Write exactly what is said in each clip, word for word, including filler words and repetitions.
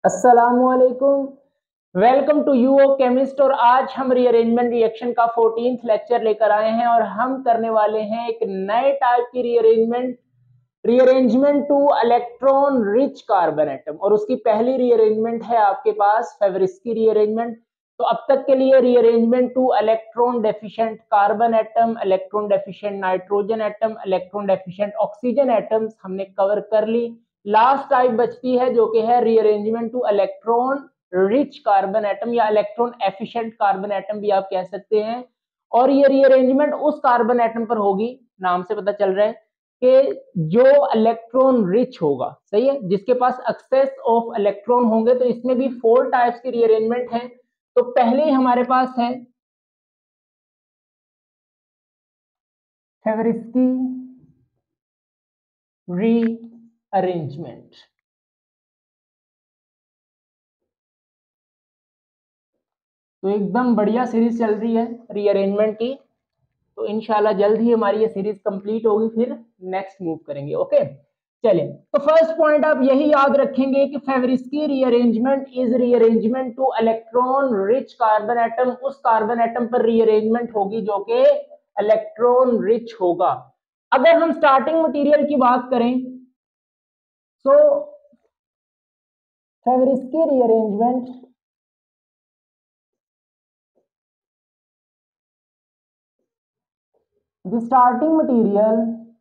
अस्सलामुअलैकुम, welcome to यूओ chemist. और आज हम रीअरेंजमेंट रिएक्शन का फोर्टीन्थ लेक्चर लेकर आए हैं और हम करने वाले हैं एक नए टाइप की rearrangement rearrangement to electron rich carbon atom. और उसकी पहली रीअरेंजमेंट है आपके पास फेवरिस्की रीअरेंजमेंट। तो अब तक के लिए rearrangement to electron deficient carbon atom, electron deficient nitrogen atom, electron deficient oxygen atoms हमने कवर कर ली। लास्ट टाइप बचती है जो कि है rearrangement to electron rich carbon atom या इलेक्ट्रॉन एफिशिएंट कार्बन एटम भी आप कह सकते हैं। और ये रीअरेंजमेंट उस कार्बन एटम पर होगी, नाम से पता चल रहा है कि जो इलेक्ट्रॉन रिच होगा, सही है, जिसके पास एक्सेस ऑफ इलेक्ट्रॉन होंगे। तो इसमें भी फोर टाइप्स की रीअरेंजमेंट है। तो पहले ही हमारे पास है फेवरिस्की रीअरेंजमेंट। तो एकदम बढ़िया सीरीज चल रही है रीअरेंजमेंट की। तो इंशाल्लाह जल्द ही हमारी ये सीरीज कंप्लीट होगी, फिर नेक्स्ट मूव करेंगे। ओके, चलिए। तो फर्स्ट पॉइंट आप यही याद रखेंगे कि Favorskii rearrangement is rearrangement to electron rich carbon atom. उस कार्बन एटम पर रीअरेंजमेंट होगी जो कि इलेक्ट्रॉन रिच होगा। अगर हम स्टार्टिंग मटेरियल की बात करें तो Favorskii rearrangement the starting material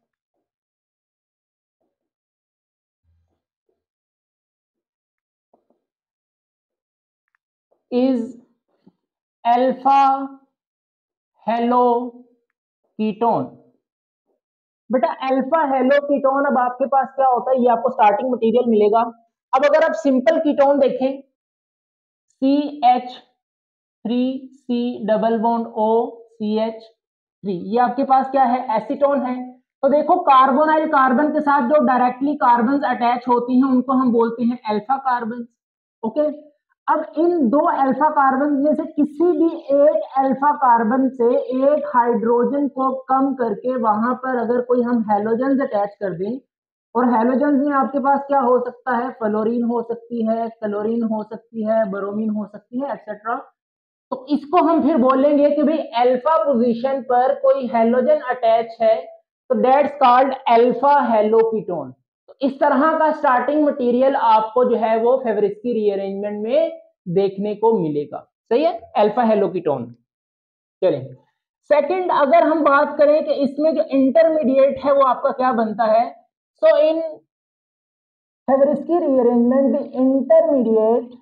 is alpha halo ketone. बेटा अल्फा हेलो कीटोन, अब आपके पास क्या होता है, ये आपको स्टार्टिंग मटेरियल मिलेगा। अब अगर आप सिंपल कीटोन देखें, C H three C double bond O C H three, ये आपके पास क्या है, एसीटोन है। तो देखो कार्बोनाइल कार्बन के साथ जो डायरेक्टली कार्बन अटैच होती हैं उनको हम बोलते हैं अल्फा कार्बन। ओके, अब इन दो अल्फा कार्बन में से किसी भी एक अल्फा कार्बन से एक हाइड्रोजन को कम करके वहां पर अगर कोई हम हैलोजन अटैच कर दें, और हैलोजन में आपके पास क्या हो सकता है, फ्लोरीन हो सकती है, क्लोरीन हो सकती है, ब्रोमीन हो सकती है, एक्सेट्रा। तो इसको हम फिर बोलेंगे कि भाई अल्फा पोजीशन पर कोई हैलोजन अटैच है, तो दैट्स कॉल्ड अल्फा हेलोकीटोन। तो इस तरह का स्टार्टिंग मटेरियल आपको जो है वो फेवरिस्की रीअरेंजमेंट में देखने को मिलेगा, सही है, अल्फा हेलोकीटोन। चलिए सेकंड, अगर हम बात करें कि इसमें जो इंटरमीडिएट है वो आपका क्या बनता है, so in Favorskii rearrangement the intermediate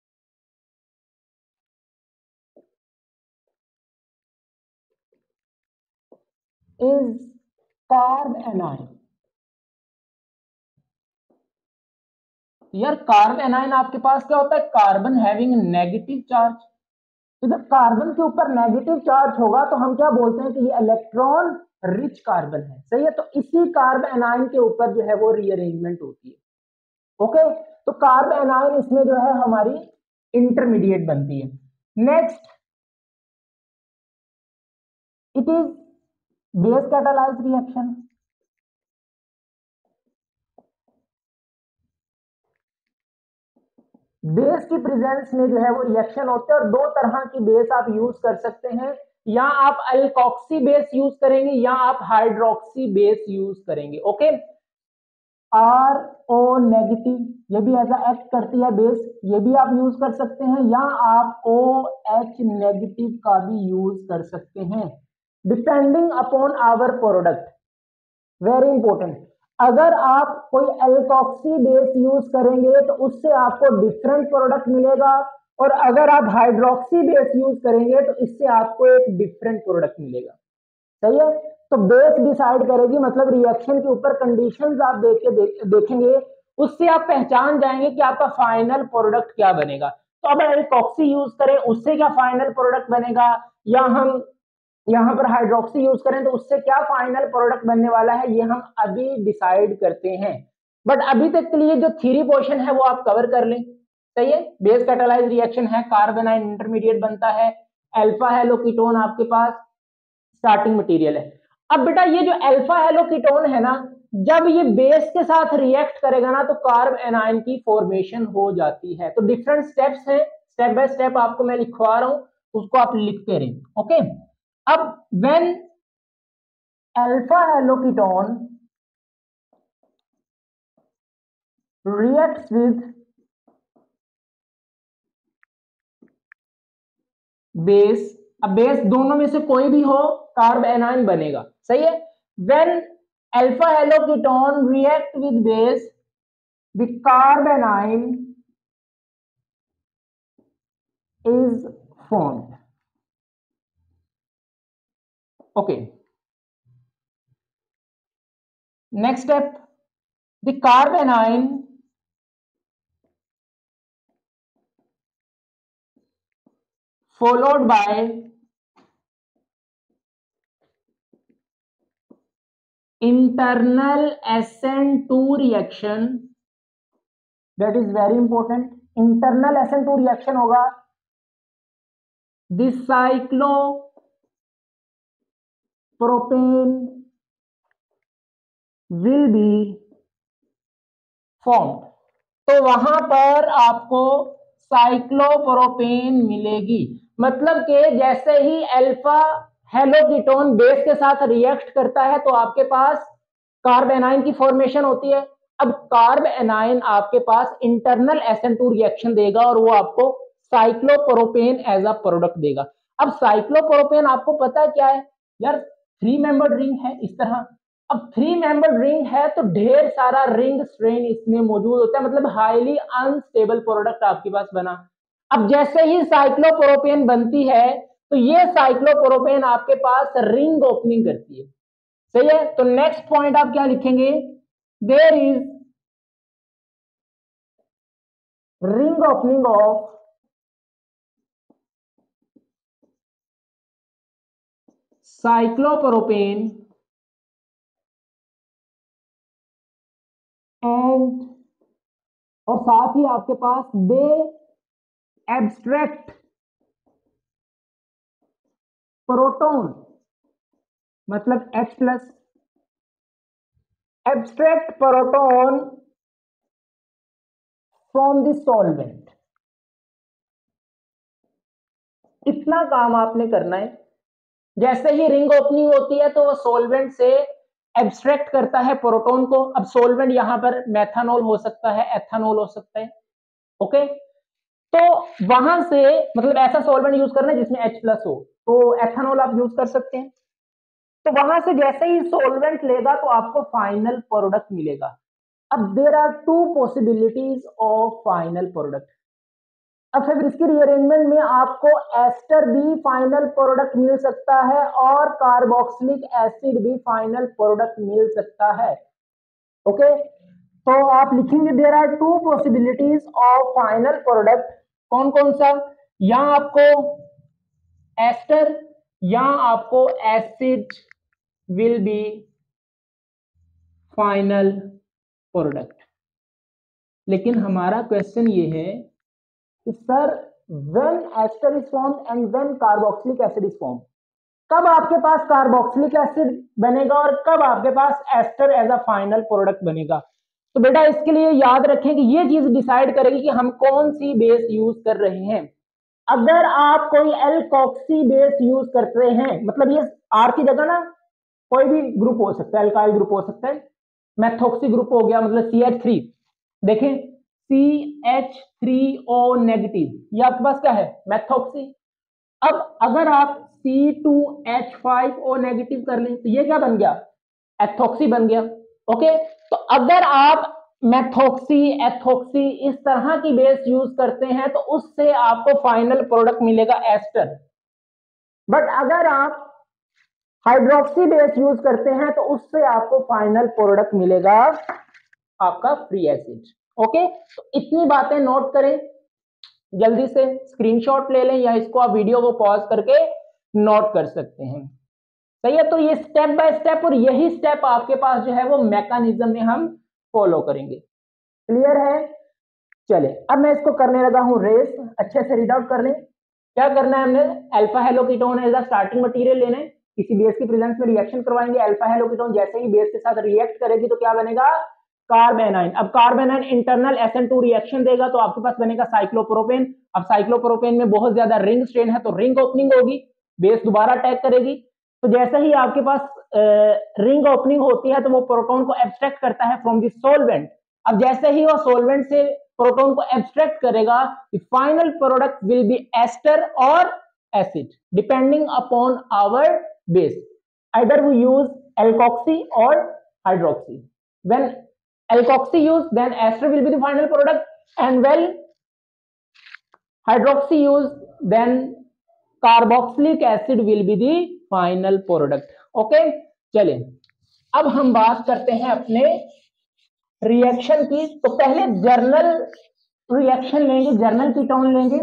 is carbanion. यार कार्ब एनाइन आपके पास क्या होता है, कार्बन हैविंग नेगेटिव चार्ज। तो जब कार्बन के ऊपर नेगेटिव चार्ज होगा तो हम क्या बोलते हैं कि ये इलेक्ट्रॉन रिच कार्बन है, सही है। तो इसी कार्ब एनाइन के ऊपर जो है वो रीअरेंजमेंट होती है। ओके, तो कार्ब एनाइन इसमें जो है हमारी इंटरमीडिएट बनती है। Next, it is base catalysed reaction. Base की प्रेजेंस में जो है वो रिएक्शन होते हैं, और दो तरह की बेस आप यूज कर सकते हैं, या आप अल्कोक्सी बेस यूज करेंगे या आप हाइड्रोक्सी बेस यूज करेंगे। ओके, आर ओ नेगेटिव ये भी ऐसा एक्ट करती है बेस, ये भी आप यूज कर सकते हैं, या आप ओ एच नेगेटिव का भी यूज कर सकते हैं, depending upon our product. Very important, अगर आप कोई अल्कोक्सी बेस यूज करेंगे तो उससे आपको डिफरेंट प्रोडक्ट मिलेगा, और अगर आप हाइड्रोक्सी बेस यूज करेंगे तो इससे आपको एक डिफरेंट प्रोडक्ट मिलेगा, सही है। तो बेस डिसाइड करेगी, मतलब रिएक्शन के ऊपर कंडीशंस आप देख के देख, देखेंगे, उससे आप पहचान जाएंगे कि आपका फाइनल प्रोडक्ट क्या बनेगा। तो अब अल्कोक्सी यूज करें उससे क्या फाइनल प्रोडक्ट बनेगा, या हम यहां पर हाइड्रोक्सी यूज करें तो उससे क्या फाइनल प्रोडक्ट बनने वाला है, ये हम अभी डिसाइड करते हैं। बट अभी तक के लिए जो थ्योरी पोर्शन है वो आप कवर कर लें, सही है। बेस कैटालाइज रिएक्शन है, कार्बन आयन इंटरमीडिएट बनता है, अल्फा हेलोकीटोन आपके पास स्टार्टिंग मटेरियल है। अब बेटा ये जो अल्फा हेलोकीटोन है ना, जब ये बेस के साथ रिएक्ट करेगा ना तो कार्ब एनायन की फॉर्मेशन हो जाती है। तो डिफरेंट स्टेप्स हैं, स्टेप बाय स्टेप आपको मैं लिखवा रहा हूं, उसको आप लिखते रहें। ओके, अब when alpha haloketone reacts with base, अब बेस दोनों में से कोई भी हो कार्ब एनायन बनेगा, सही है। When alpha haloketone react with base the carbanion is formed. Okay, next step, the carbanion followed by internal S N two reaction, that is very important, internal S N two reaction होगा, this cyclopropane will be formed। तो वहां पर आपको cyclopropane मिलेगी, मतलब कि जैसे ही alpha हेलोकीटोन base के साथ रिएक्ट करता है तो आपके पास कार्ब एनायन की फॉर्मेशन होती है। अब कार्ब एनायन आपके पास internal S N two reaction देगा और वो आपको साइक्लोप्रोपेन एज अ प्रोडक्ट देगा। अब साइक्लोप्रोपेन आपको पता क्या है यार, थ्री मेंबर्ड रिंग है इस तरह। अब थ्री मेंबर्ड रिंग है तो ढेर सारा रिंग स्ट्रेन इसमें मौजूद होता है, मतलब हाईली अनस्टेबल प्रोडक्ट आपके पास बना। अब जैसे ही साइक्लोप्रोपेन बनती है तो ये साइक्लोप्रोपेन आपके पास रिंग ओपनिंग करती है, सही है। तो नेक्स्ट पॉइंट आप क्या लिखेंगे, there is ring opening of cyclopropane and, और साथ ही आपके पास दे एब्स्ट्रैक्ट प्रोटॉन, मतलब H plus, abstract proton from the solvent. इतना काम आपने करना है। जैसे ही रिंग ओपनिंग होती है तो वो सॉल्वेंट से एब्स्ट्रैक्ट करता है प्रोटॉन को। अब सॉल्वेंट यहां पर मेथनॉल हो सकता है, एथेनॉल हो सकता है, ओके। तो वहां से मतलब ऐसा सॉल्वेंट यूज करना है जिसमें H प्लस हो, तो एथेनॉल आप यूज कर सकते हैं। तो वहां से जैसे ही सॉल्वेंट लेगा तो आपको फाइनल प्रोडक्ट मिलेगा। अब there are two possibilities of final product. अब फिर इसकी रीअरेंजमेंट में आपको एस्टर भी फाइनल प्रोडक्ट मिल सकता है और कार्बोक्सिलिक एसिड भी फाइनल प्रोडक्ट मिल सकता है, ओके। तो आप लिखेंगे there are two possibilities of final product, कौन कौन सा, या आपको एस्टर या आपको acid will be final product. लेकिन हमारा क्वेश्चन ये है कि sir when ester is formed and when carboxylic acid is formed, कब आपके पास कार्बोक्सिलिक एसिड बनेगा और कब आपके पास ester as a final product बनेगा। तो बेटा इसके लिए याद रखें कि ये चीज डिसाइड करेगी कि हम कौन सी बेस यूज कर रहे हैं। अगर आप कोई एल्कोक्सी बेस यूज कर रहे हैं, मतलब ये आर की जगह ना कोई भी ग्रुप हो सकता है, एल्काइल ग्रुप हो सकता है, मेथोक्सी ग्रुप हो गया, मतलब सी एच थ्री, देखें C H three O negative, ये आपके पास क्या है, मेथोक्सी। अब अगर आप C two H five O negative कर लें तो ये क्या बन गया, एथोक्सी बन गया, ओके। तो अगर आप मेथोक्सी एथोक्सी इस तरह की बेस यूज करते हैं तो उससे आपको फाइनल प्रोडक्ट मिलेगा एस्टर। बट अगर आप हाइड्रोक्सी बेस यूज करते हैं तो उससे आपको फाइनल प्रोडक्ट मिलेगा आपका फ्री एसिड, ओके। तो इतनी बातें नोट करें, जल्दी से स्क्रीनशॉट ले लें या इसको आप वीडियो को पॉज करके नोट कर सकते हैं, सही है। तो ये स्टेप बाय स्टेप, और यही स्टेप आपके पास जो है वो मैकेनिज्म में हम फॉलो करेंगे, क्लियर है। चले अब मैं इसको करने लगा हूं रेस, अच्छे से रीड आउट कर लें। क्या करना है हमने, alpha haloketone as a starting material लेना है, किसी बेस की प्रेजेंस में रिएक्शन करवाएंगे, अल्फा हेलो कीटोन जैसे ही बेस के साथ रिएक्ट करेगी तो क्या बनेगा, कार्बेनाइन। अब carbanion internal S N two reaction देगा तो आपके पास बनेगा साइक्लोप्रोपेन। अब साइक्लोप्रोपेन में बहुत ज्यादा रिंग स्ट्रेन है तो रिंग ओपनिंग होगी, बेस दोबारा अटैक करेगी। तो जैसे ही आपके पास रिंग ओपनिंग होती है तो वो प्रोटॉन को एब्स्ट्रैक्ट करता है फ्रॉम द सॉल्वेंट। अब जैसे ही वो सॉल्वेंट से प्रोटॉन को एब्स्ट्रैक्ट करेगा, the final product will be ester और acid depending upon our base. either we use alkoxy or hydroxy. When alkoxy used, then ester will be the final product, and when hydroxy used, then carboxylic acid will be the final product. Okay, चलिए अब हम बात करते हैं अपने reaction की। तो पहले जर्नल रिएक्शन लेंगे, जर्नल कीटोन लेंगे,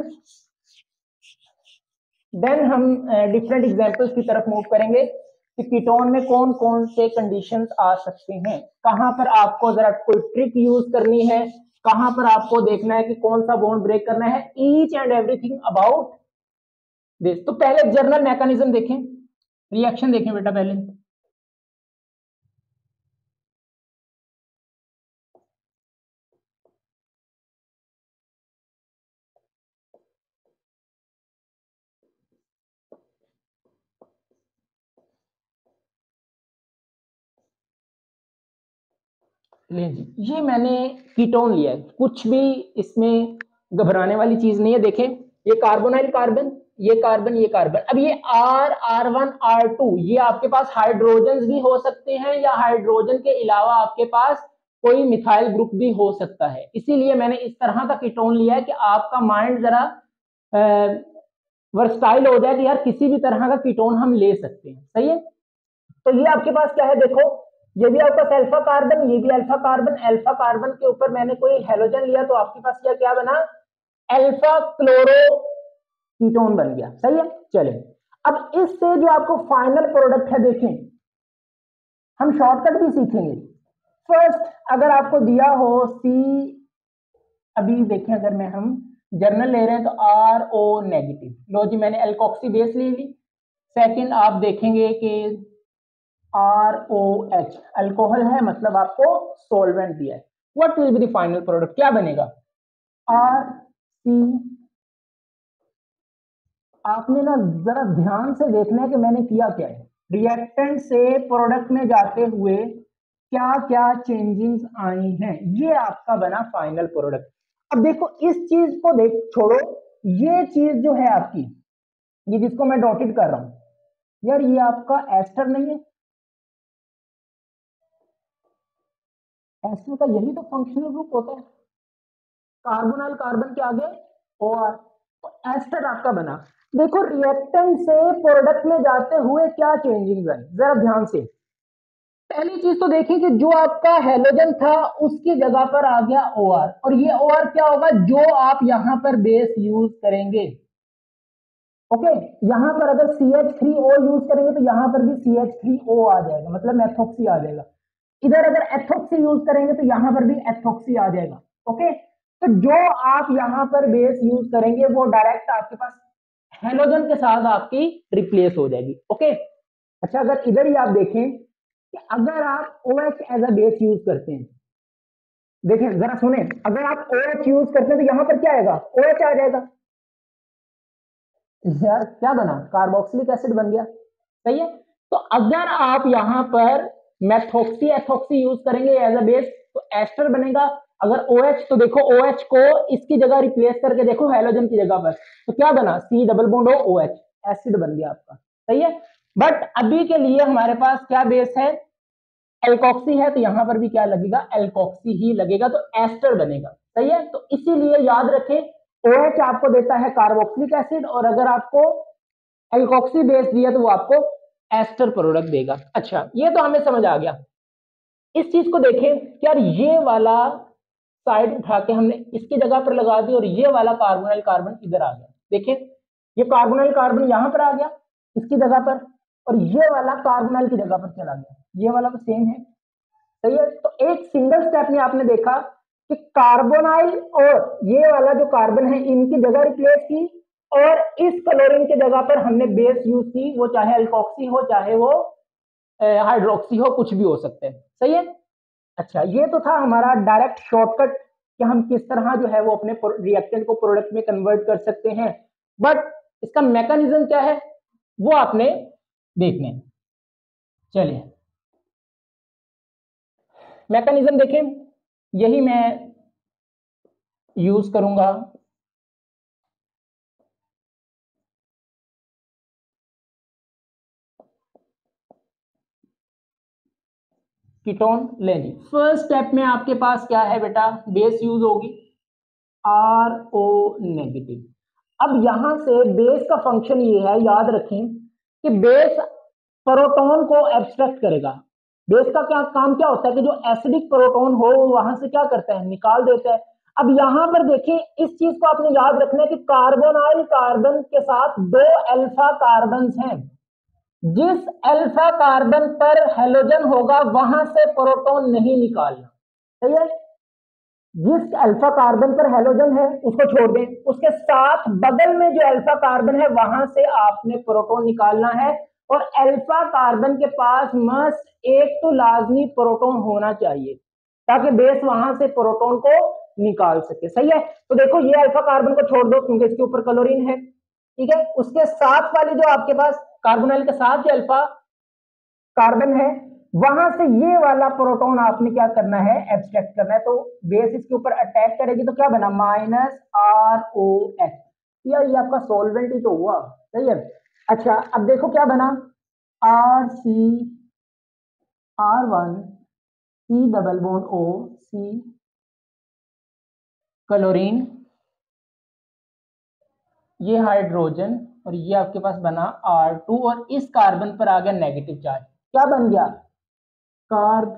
देन हम डिफरेंट एग्जांपल्स की तरफ मूव करेंगे कि कीटोन में कौन कौन से कंडीशंस आ सकते हैं, कहां पर आपको जरा कोई ट्रिक यूज करनी है, कहां पर आपको देखना है कि कौन सा बॉन्ड ब्रेक करना है, each and everything about this. तो पहले जर्नल मैकेनिज्म देखें, रिएक्शन देखें बेटा पहले। ले जी, ये मैंने कीटोन लिया है, कुछ भी इसमें घबराने वाली चीज नहीं है। देखें ये कार्बोनाइल कार्बन, ये कार्बन, ये कार्बन। अब ये R, R one, R two, ये आपके पास हाइड्रोजन भी हो सकते हैं या हाइड्रोजन के अलावा आपके पास कोई मिथाइल ग्रुप भी हो सकता है। इसीलिए मैंने इस तरह का कीटोन लिया है कि आपका माइंड जरा वर्सटाइल हो जाए कि यार किसी भी तरह का कीटोन हम ले सकते हैं। सही है, तो ये आपके पास क्या है, देखो ये भी आपका अल्फा कार्बन, ये भी अल्फा कार्बन। अल्फा कार्बन के ऊपर मैंने कोई हेलोजन लिया तो आपके पास क्या क्या बना, अल्फा क्लोरो कीटोन बन गया। सही है, चले अब इससे जो आपको फाइनल प्रोडक्ट है, देखें हम शॉर्टकट भी सीखेंगे। फर्स्ट अगर आपको दिया हो सी, अभी देखें अगर मैं हम जर्नल ले रहे हैं तो आर ओ नेगेटिव, लो जी मैंने एल्कोक्सी बेस ले ली। सेकंड आप देखेंगे कि आर ओ एच अल्कोहल है, मतलब आपको सॉल्वेंट दिया है। What will be the final product, क्या बनेगा, आर सी। आपने ना जरा ध्यान से देखना है कि मैंने किया क्या है, रिएक्टेंट से प्रोडक्ट में जाते हुए क्या क्या चेंजिंग्स आई हैं, ये आपका बना फाइनल प्रोडक्ट। अब देखो इस चीज को देख छोड़ो, ये चीज जो है आपकी, ये जिसको मैं डॉटेड कर रहा हूं यार, ये आपका एस्टर नहीं है, एस्टर का यही तो फंक्शनल ग्रुप होता है, कार्बोनाइल कार्बन के आगे ओ आर, तो एस्टर आपका बना। देखो रिएक्टेंट से प्रोडक्ट में जाते हुए क्या चेंजिंग है, जरा ध्यान से। पहली चीज तो देखिए कि जो आपका हेलोजन था उसकी जगह पर आ गया ओ आर, और ये ओ आर क्या होगा, जो आप यहां पर बेस यूज करेंगे। ओके, यहां पर अगर C H three O use करेंगे तो यहां पर भी सी एच थ्री ओ आ जाएगा, मतलब मेथोक्सी आ जाएगा। इधर अगर एथोक्सी यूज करेंगे तो यहां पर भी एथोक्सी आ जाएगा। ओके, तो जो आप यहां पर बेस यूज करेंगे वो डायरेक्ट आपके पास हेलोजन के साथ आपकी रिप्लेस हो जाएगी। ओके, अच्छा अगर इधर ही आप देखें कि अगर आप OH as a base use करते हैं, देखें जरा सुने, अगर आप OH यूज करते हैं तो यहां पर क्या आएगा, OH आ जाएगा। यार क्या बना, कार्बोक्सिलिक एसिड बन गया। सही है, तो अगर आप यहां पर मेथोक्सी एथोक्सी यूज करेंगे एज अ बेस तो एस्टर बनेगा। अगर OH, तो देखो OH को इसकी जगह रिप्लेस करके देखो हेलोजन की जगह पर, तो क्या बना, C double bond O OH, acid बन गया आपका। सही है, बट अभी के लिए हमारे पास क्या बेस है, एल्कोक्सी है, तो यहां पर भी क्या लगेगा, एल्कोक्सी ही लगेगा, तो एस्टर बनेगा। सही है, तो इसीलिए याद रखें OH आपको देता है कार्बोक्सिलिक एसिड, और अगर आपको एल्कोक्सी बेस दिया तो वो आपको एस्टर प्रोडक्ट देगा। अच्छा ये तो हमें समझ आ गया। इस चीज को देखें कि यार ये वाला साइड उठा के हमने इसकी जगह पर लगा दी और ये वाला कार्बोनाइल कार्बन इधर आ गया। देखें ये कार्बोनाइल कार्बन यहां पर आ गया इसकी जगह पर, और ये वाला कार्बोनाइल की जगह पर चला गया, ये वाला तो सेम है। सही है, तो एक सिंगल स्टेप में आपने देखा कि कार्बोनाइल और ये वाला जो कार्बन है इनकी जगह रिप्लेस की, और इस क्लोरीन के जगह पर हमने बेस यूज की, वो चाहे अल्कोक्सी हो चाहे वो हाइड्रोक्सी हो, कुछ भी हो सकते हैं। सही है। अच्छा, ये तो था हमारा डायरेक्ट शॉर्टकट कि हम किस तरह जो है वो अपने रिएक्टेंट को प्रोडक्ट में कन्वर्ट कर सकते हैं, बट इसका मैकेनिज्म क्या है वो आपने देखना है। चलिए मैकेनिज्म देखें, यही मैं यूज करूंगा। कीटोन ले ली। फर्स्ट स्टेप में आपके पास क्या है बेटा, बेस यूज होगी आर ओ नेगेटिव। अब यहां से बेस का फंक्शन ये है, याद रखें कि बेस प्रोटॉन को एब्स्ट्रैक्ट करेगा। बेस का क्या काम क्या होता है कि जो एसिडिक प्रोटॉन हो वहां से क्या करता है, निकाल देता है। अब यहां पर देखिए, इस चीज को आपने याद रखना है कि कार्बोनाइल कार्बन के साथ दो अल्फा कार्बन हैं। जिस अल्फा कार्बन पर हेलोजन होगा वहां से प्रोटॉन नहीं निकालना। सही है। जिस अल्फा कार्बन पर हेलोजन है उसको छोड़ दें, उसके साथ बगल में जो अल्फा कार्बन है वहां से आपने प्रोटॉन निकालना है। और अल्फा कार्बन के पास मस्ट एक तो लाजमी प्रोटॉन होना चाहिए ताकि बेस वहां से प्रोटॉन को निकाल सके। सही है। तो देखो ये अल्फा कार्बन को छोड़ दो क्योंकि इसके ऊपर क्लोरीन है। ठीक है। उसके साथ वाली जो आपके पास कार्बोनाइल के साथ जो अल्फा कार्बन है वहां से ये वाला प्रोटॉन आपने क्या करना है, एब्स्ट्रैक्ट करना है। तो बेस इसके ऊपर अटैक करेगी तो क्या बना, माइनस आर ओ एच। यार ये आपका सॉल्वेंट ही तो हुआ। सही है। अच्छा अब देखो क्या बना, R C R one C double bond O C chlorine, ये हाइड्रोजन और ये आपके पास बना आर टू और इस कार्बन पर आ गया नेगेटिव चार्ज। क्या बन गया, कार्ब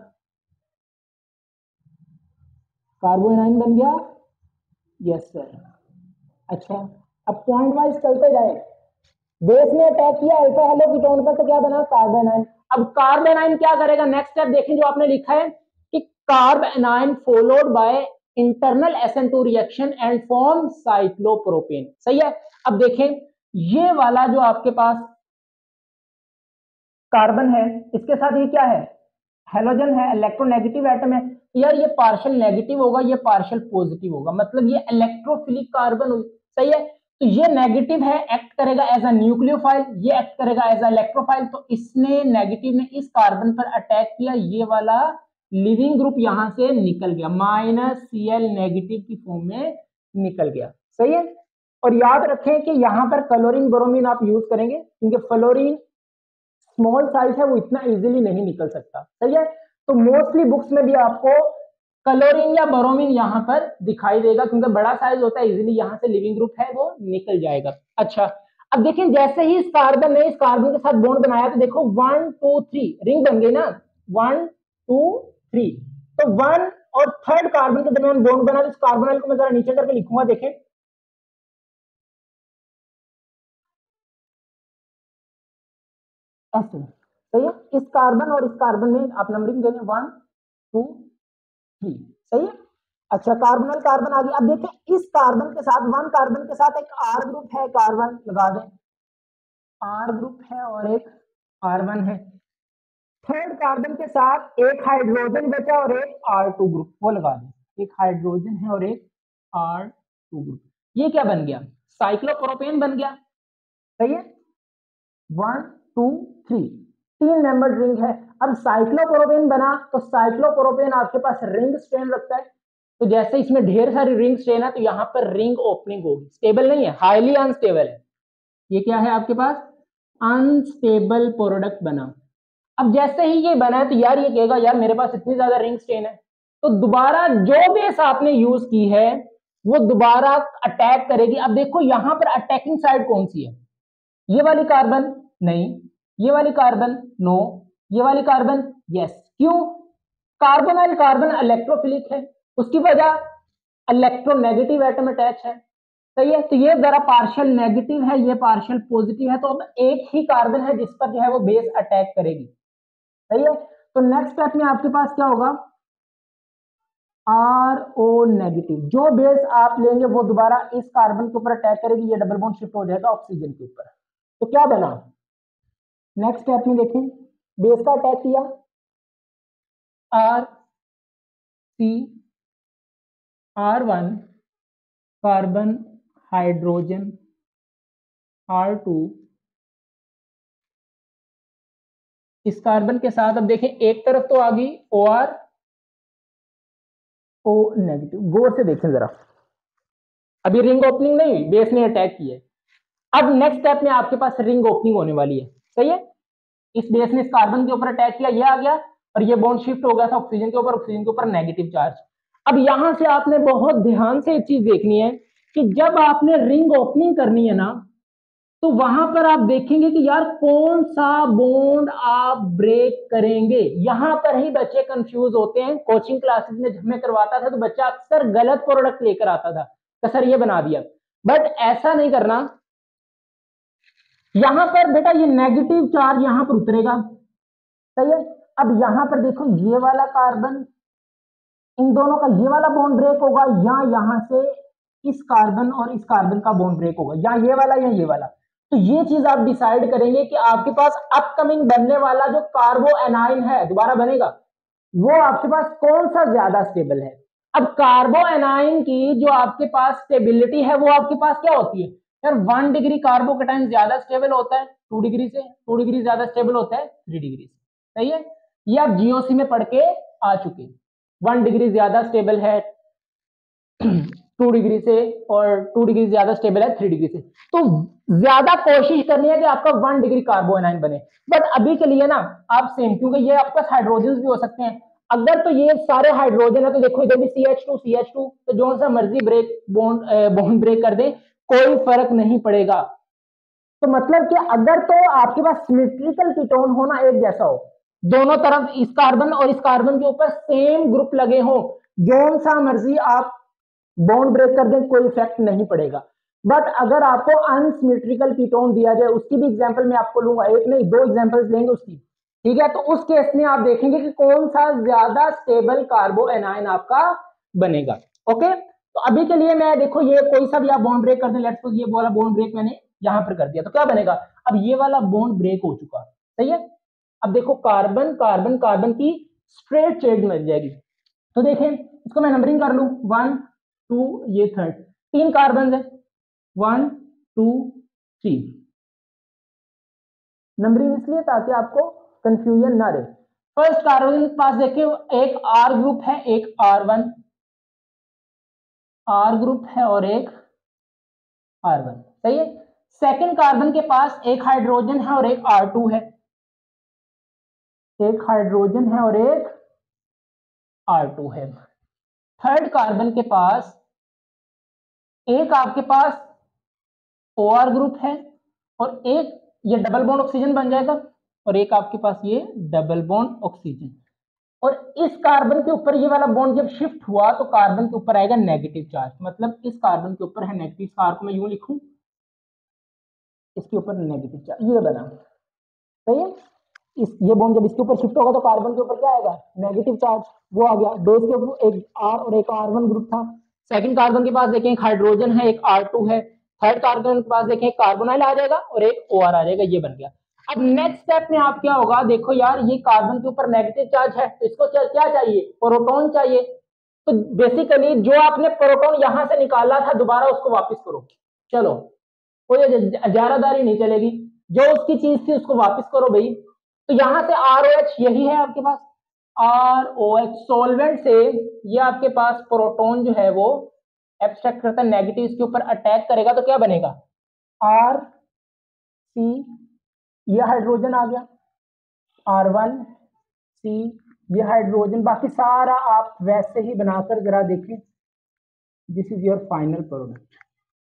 कार्बोनाइन बन गया। Yes sir. अच्छा अब पॉइंट वाइज चलते जाए, बेस ने अटैक किया अल्फा हेलो कीटोन पर तो क्या बना, कार्बोनाइन। अब कार्बोनाइन क्या करेगा, नेक्स्ट स्टेप देखें जो आपने लिखा है कि carbanion followed by internal S N two reaction and form cyclopropane. सही है। अब देखें ये वाला जो आपके पास कार्बन है इसके साथ ये क्या है, हेलोजन है, इलेक्ट्रोनेगेटिव एटम है। यार ये पार्शियल नेगेटिव होगा, ये पार्शियल पॉजिटिव होगा, मतलब ये इलेक्ट्रोफिलिक कार्बन हुई। सही है। तो ये नेगेटिव है, एक्ट करेगा एज अ न्यूक्लियोफाइल, ये एक्ट करेगा एज अ इलेक्ट्रोफाइल। तो इसने नेगेटिव ने इस कार्बन पर अटैक किया, ये वाला लिविंग ग्रुप यहां से निकल गया, माइनस सी एल नेगेटिव की फॉर्म में निकल गया। सही है। और याद रखें कि यहां पर क्लोरीन ब्रोमीन आप यूज करेंगे क्योंकि फ्लोरीन स्मॉल साइज है, वो इतना इजीली नहीं निकल सकता। सही है। तो मोस्टली बुक्स में भी आपको क्लोरीन या बोरोमीन यहां पर दिखाई देगा क्योंकि बड़ा साइज होता है, इजीली यहां से लिविंग ग्रुप है वो निकल जाएगा। अच्छा अब देखिए जैसे ही इस कार्बन ने इस कार्बन के साथ बॉन्ड बनाया तो देखो वन टू थ्री रिंग बन गई ना, वन टू थ्री। तो वन और थर्ड कार्बन के दरमियान बॉन्ड बना, तो इस कार्बोनाइल को मैं जरा नीचे करके लिखूंगा, देखें ऐसे। सही है। इस कार्बन और इस कार्बन में आप नंबरिंग दे लें, वन टू थ्री। सही है। अच्छा कार्बोनल कार्बन आ गया। अब देखिए इस कार्बन के साथ, वन कार्बन के साथ एक आर ग्रुप है, कार्बन लगा दें, आर ग्रुप है और एक कार्बन है। थर्ड कार्बन के साथ एक हाइड्रोजन बचा और एक आर टू ग्रुप, वो लगा दें, एक हाइड्रोजन है और एक आर टू ग्रुप। ये क्या बन गया, साइक्लोप्रोपेन बन गया। सही है। वन टू थ्री, तीन मेंबर्ड रिंग है। अब साइक्लोप्रोपेन बना तो साइक्लोप्रोपेन आपके पास रिंग स्ट्रेन रखता है। तो जैसे इसमें ढेर सारी रिंग स्ट्रेन है तो यहां पर रिंग ओपनिंग होगी, स्टेबल नहीं है, हाईली अनस्टेबल है। ये क्या है आपके पास, अनस्टेबल प्रोडक्ट बना। अब जैसे ही ये बना है तो यार ये कहेगा यार मेरे पास इतनी ज्यादा रिंग स्ट्रेन है, तो दोबारा जो बेस आपने यूज की है वो दोबारा अटैक करेगी। अब देखो यहां पर अटैकिंग साइड कौन सी है, ये वाली कार्बन नहीं, ये वाली कार्बन नो, ये वाली कार्बन यस। क्यों, कार्बोनाइल कार्बन इलेक्ट्रोफिलिक है, उसकी वजह इलेक्ट्रोनेगेटिव एटम अटैच है। सही है। तो ये जरा पार्शियल नेगेटिव है, ये पार्शियल पॉजिटिव है, तो अब एक ही कार्बन है जिस पर जो है वो बेस अटैक करेगी। सही है। तो नेक्स्ट स्टेप में आपके पास क्या होगा, आर ओ नेगेटिव, जो बेस आप लेंगे वो दोबारा इस कार्बन के ऊपर अटैक करेगी, ये डबल बॉन्ड शिफ्ट हो जाएगा ऑक्सीजन के ऊपर। तो क्या बना, नेक्स्ट स्टेप में देखें, बेस का अटैक किया, R C R one carbon hydrogen R two, इस कार्बन के साथ अब देखें एक तरफ तो आ गई ओ आर ओ नेगेटिव। गौर से देखें जरा, अभी रिंग ओपनिंग नहीं हुई, बेस ने अटैक किया। अब नेक्स्ट स्टेप में आपके पास रिंग ओपनिंग होने वाली है, सही है। इस बेस ने इस कार्बन के ऊपर अटैक किया, ये आ गया और ये बॉन्ड शिफ्ट हो गया था ऑक्सीजन के ऊपर, ऑक्सीजन के ऊपर नेगेटिव चार्ज। अब यहां से आपने बहुत ध्यान से एक चीज देखनी है कि जब आपने रिंग ओपनिंग करनी है ना, तो वहां पर आप देखेंगे कि यार कौन सा बॉन्ड आप ब्रेक करेंगे। यहां पर ही बच्चे कंफ्यूज होते हैं। कोचिंग क्लासेस में जब मैं करवाता था तो बच्चा अक्सर गलत प्रोडक्ट लेकर आता था, तो सर ये बना दिया, बट ऐसा नहीं करना। यहां पर बेटा ये नेगेटिव चार्ज यहां पर उतरेगा, सही है। अब यहां पर देखो ये वाला कार्बन, इन दोनों का ये वाला बॉन्ड ब्रेक होगा, या यहां से इस कार्बन और इस कार्बन का बॉन्ड ब्रेक होगा, या ये वाला या ये वाला। तो ये चीज आप डिसाइड करेंगे कि आपके पास अपकमिंग बनने वाला जो कार्बो एनाइन है, दोबारा बनेगा, वो आपके पास कौन सा ज्यादा स्टेबल है। अब कार्बो एनाइन की जो आपके पास स्टेबिलिटी है वो आपके पास क्या होती है यार, वन डिग्री कार्बोकेटाइन ज्यादा स्टेबल होता है टू डिग्री से, टू डिग्री ज्यादा स्टेबल होता है थ्री डिग्री से, सही है। ये आप जीओसी में पढ़ के आ चुके, वन डिग्री ज्यादा स्टेबल है टू डिग्री से, और टू डिग्री ज्यादा स्टेबल है थ्री डिग्री से। तो ज्यादा कोशिश करनी है कि आपका वन डिग्री कार्बो एनाइन बने। बट अभी के लिए ना आप सेम, क्योंकि ये आपके पास हाइड्रोजन भी हो सकते हैं। अगर तो ये सारे हाइड्रोजन है तो देखो इधर भी C H two C H two, तो जो सा मर्जी ब्रेक बॉन्ड बॉन्ड ब्रेक कर दे, कोई फर्क नहीं पड़ेगा। तो मतलब कि अगर तो आपके पास सिमेट्रिकल कीटोन होना एक जैसा हो, दोनों तरफ इस कार्बन और इस कार्बन के ऊपर सेम ग्रुप लगे हो, जो सा मर्जी आप बॉन्ड ब्रेक कर दें, कोई इफेक्ट नहीं पड़ेगा। बट अगर आपको अनसिमेट्रिकल कीटोन दिया जाए, उसकी भी एग्जांपल मैं आपको लूंगा, एक नहीं दो एग्जांपल्स लेंगे उसकी, ठीक है। तो उस केस में आप देखेंगे कि कौन सा ज्यादा स्टेबल कार्बो एनाइन आपका बनेगा। ओके, तो अभी के लिए मैं देखो ये कोई सा भी आप बॉन्ड ब्रेक कर दें, लेट्स सपोज ये वाला बॉन्ड ब्रेक मैंने यहां पर कर दिया, तो क्या बनेगा, अब ये वाला बॉन्ड ब्रेक हो चुका, सही है। अब देखो कार्बन कार्बन कार्बन की स्ट्रेट चेन मिल जाएगी। तो देखें इसको मैं नंबरिंग कर लूं, वन टू, ये थर्ड, तीन कार्बन है, वन टू थ्री। नंबरिंग इसलिए ताकि आपको कंफ्यूजन ना रहे। फर्स्ट कार्बन के पास देखिए एक आर ग्रुप है, एक आर वन, आर ग्रुप है और एक आर वन, सही है। सेकंड कार्बन के पास एक हाइड्रोजन है और एक आर टू है, एक हाइड्रोजन है और एक आर टू है। थर्ड कार्बन के पास एक आपके पास ओ आर ग्रुप है और एक ये डबल बॉन्ड ऑक्सीजन बन जाएगा, और एक आपके पास ये डबल बॉन्ड ऑक्सीजन। और इस कार्बन के ऊपर ये वाला बॉन्ड जब शिफ्ट हुआ तो कार्बन के ऊपर आएगा नेगेटिव चार्ज, मतलब इस कार्बन के ऊपर है नेगेटिव चार्ज, को मैं यूं लिखूं, इसके ऊपर नेगेटिव चार्ज, ये बना, सही है। इस ये बॉन्ड जब इसके ऊपर शिफ्ट होगा तो कार्बन के ऊपर क्या आएगा, नेगेटिव चार्ज, वो आ गया। बेस के ऊपर एक आर और एक आर वन ग्रुप था। सेकंड कार्बन के पास देखें एक हाइड्रोजन है, एक आर टू है। थर्ड कार्बन के पास देखें एक कार्बोनाइल आ जाएगा और एक ओ आर आ जाएगा, ये बन गया। अब नेक्स्ट स्टेप में आप क्या होगा, देखो यार ये कार्बन के ऊपर नेगेटिव चार्ज है, तो इसको क्या चाहिए, प्रोटॉन चाहिए। तो बेसिकली जो आपने प्रोटॉन यहां से निकाला था दोबारा उसको वापस करो, चलो कोई जारादारी नहीं चलेगी, जो उसकी चीज थी उसको वापस करो भाई। तो यहां से आर ओ एच यही है आपके पास, आर ओ एच सॉल्वेंट से ये आपके पास प्रोटॉन जो है वो एब्स्ट्रैक्ट करता है, नेगेटिव इसके ऊपर अटैक करेगा तो क्या बनेगा, आर सी, ये हाइड्रोजन आ गया, आर वन सी, ये हाइड्रोजन, बाकी सारा आप वैसे ही बनाकर जरा देखें। This is your final product,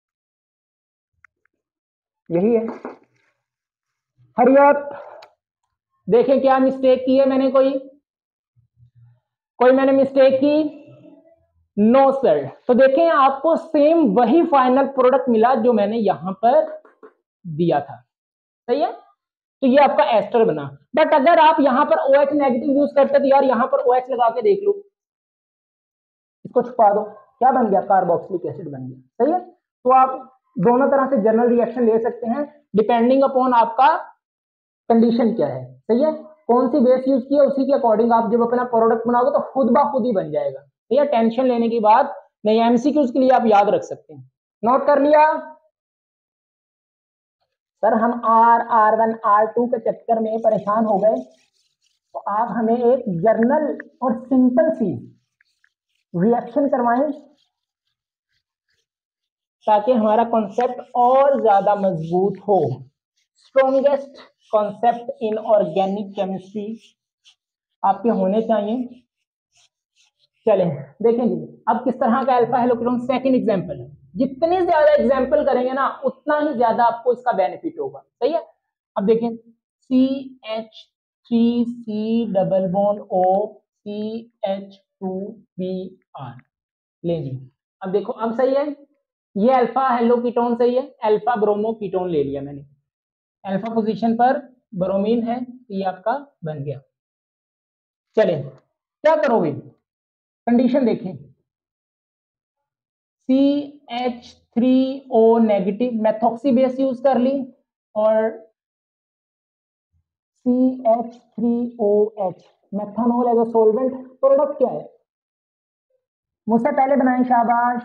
यही है। हरी अप, देखें क्या मिस्टेक की है मैंने, कोई कोई मैंने मिस्टेक की, नो सर। तो देखें आपको सेम वही फाइनल प्रोडक्ट मिला जो मैंने यहां पर दिया था, सही है। तो ये आपका एस्टर बना। बट अगर आप यहां पर OH नेगेटिव यूज करते तो यार यहां पर OH लगा के देख लो, इसको छुपा दो, क्या बन गया, कार्बोक्सिलिक एसिड बन गया। सही है, तो आप दोनों तरह से जनरल रिएक्शन ले सकते हैं डिपेंडिंग अपॉन आपका कंडीशन क्या है। सही है, कौन सी बेस यूज की है उसी के अकॉर्डिंग आप जब अपना प्रोडक्ट बनाओगे तो खुद ब खुद ही बन जाएगा। ठीक है, टेंशन लेने की बात नहीं, एमसीक्यूज के लिए आप याद रख सकते हैं। नोट कर लिया सर, हम R R one R two के चक्कर में परेशान हो गए, तो आप हमें एक जर्नल और सिंपल सी रिएक्शन करवाएं ताकि हमारा कॉन्सेप्ट और ज्यादा मजबूत हो। Strongest concept in organic chemistry आपके होने चाहिए। चलें देखें जी, अब किस तरह का अल्फा हेलोकीटोन सेकंड एग्जांपल है। जितने ज्यादा एग्जांपल करेंगे ना उतना ही ज्यादा आपको इसका बेनिफिट होगा। सही है, अब देखें C H three C double bond O C H two B R, ले जी। अब देखो, अब सही है, ये अल्फा हेलोकीटोन सही है, अल्फा ब्रोमो कीटोन ले लिया मैंने, अल्फा पोजीशन पर ब्रोमीन है, ये आपका बन गया। चले क्या करोगे, कंडीशन देखें, C H three O negative methoxy base use कर ली और C H three O H methanol as a solvent. Product क्या है, मुझसे पहले बनाए, शाबाश।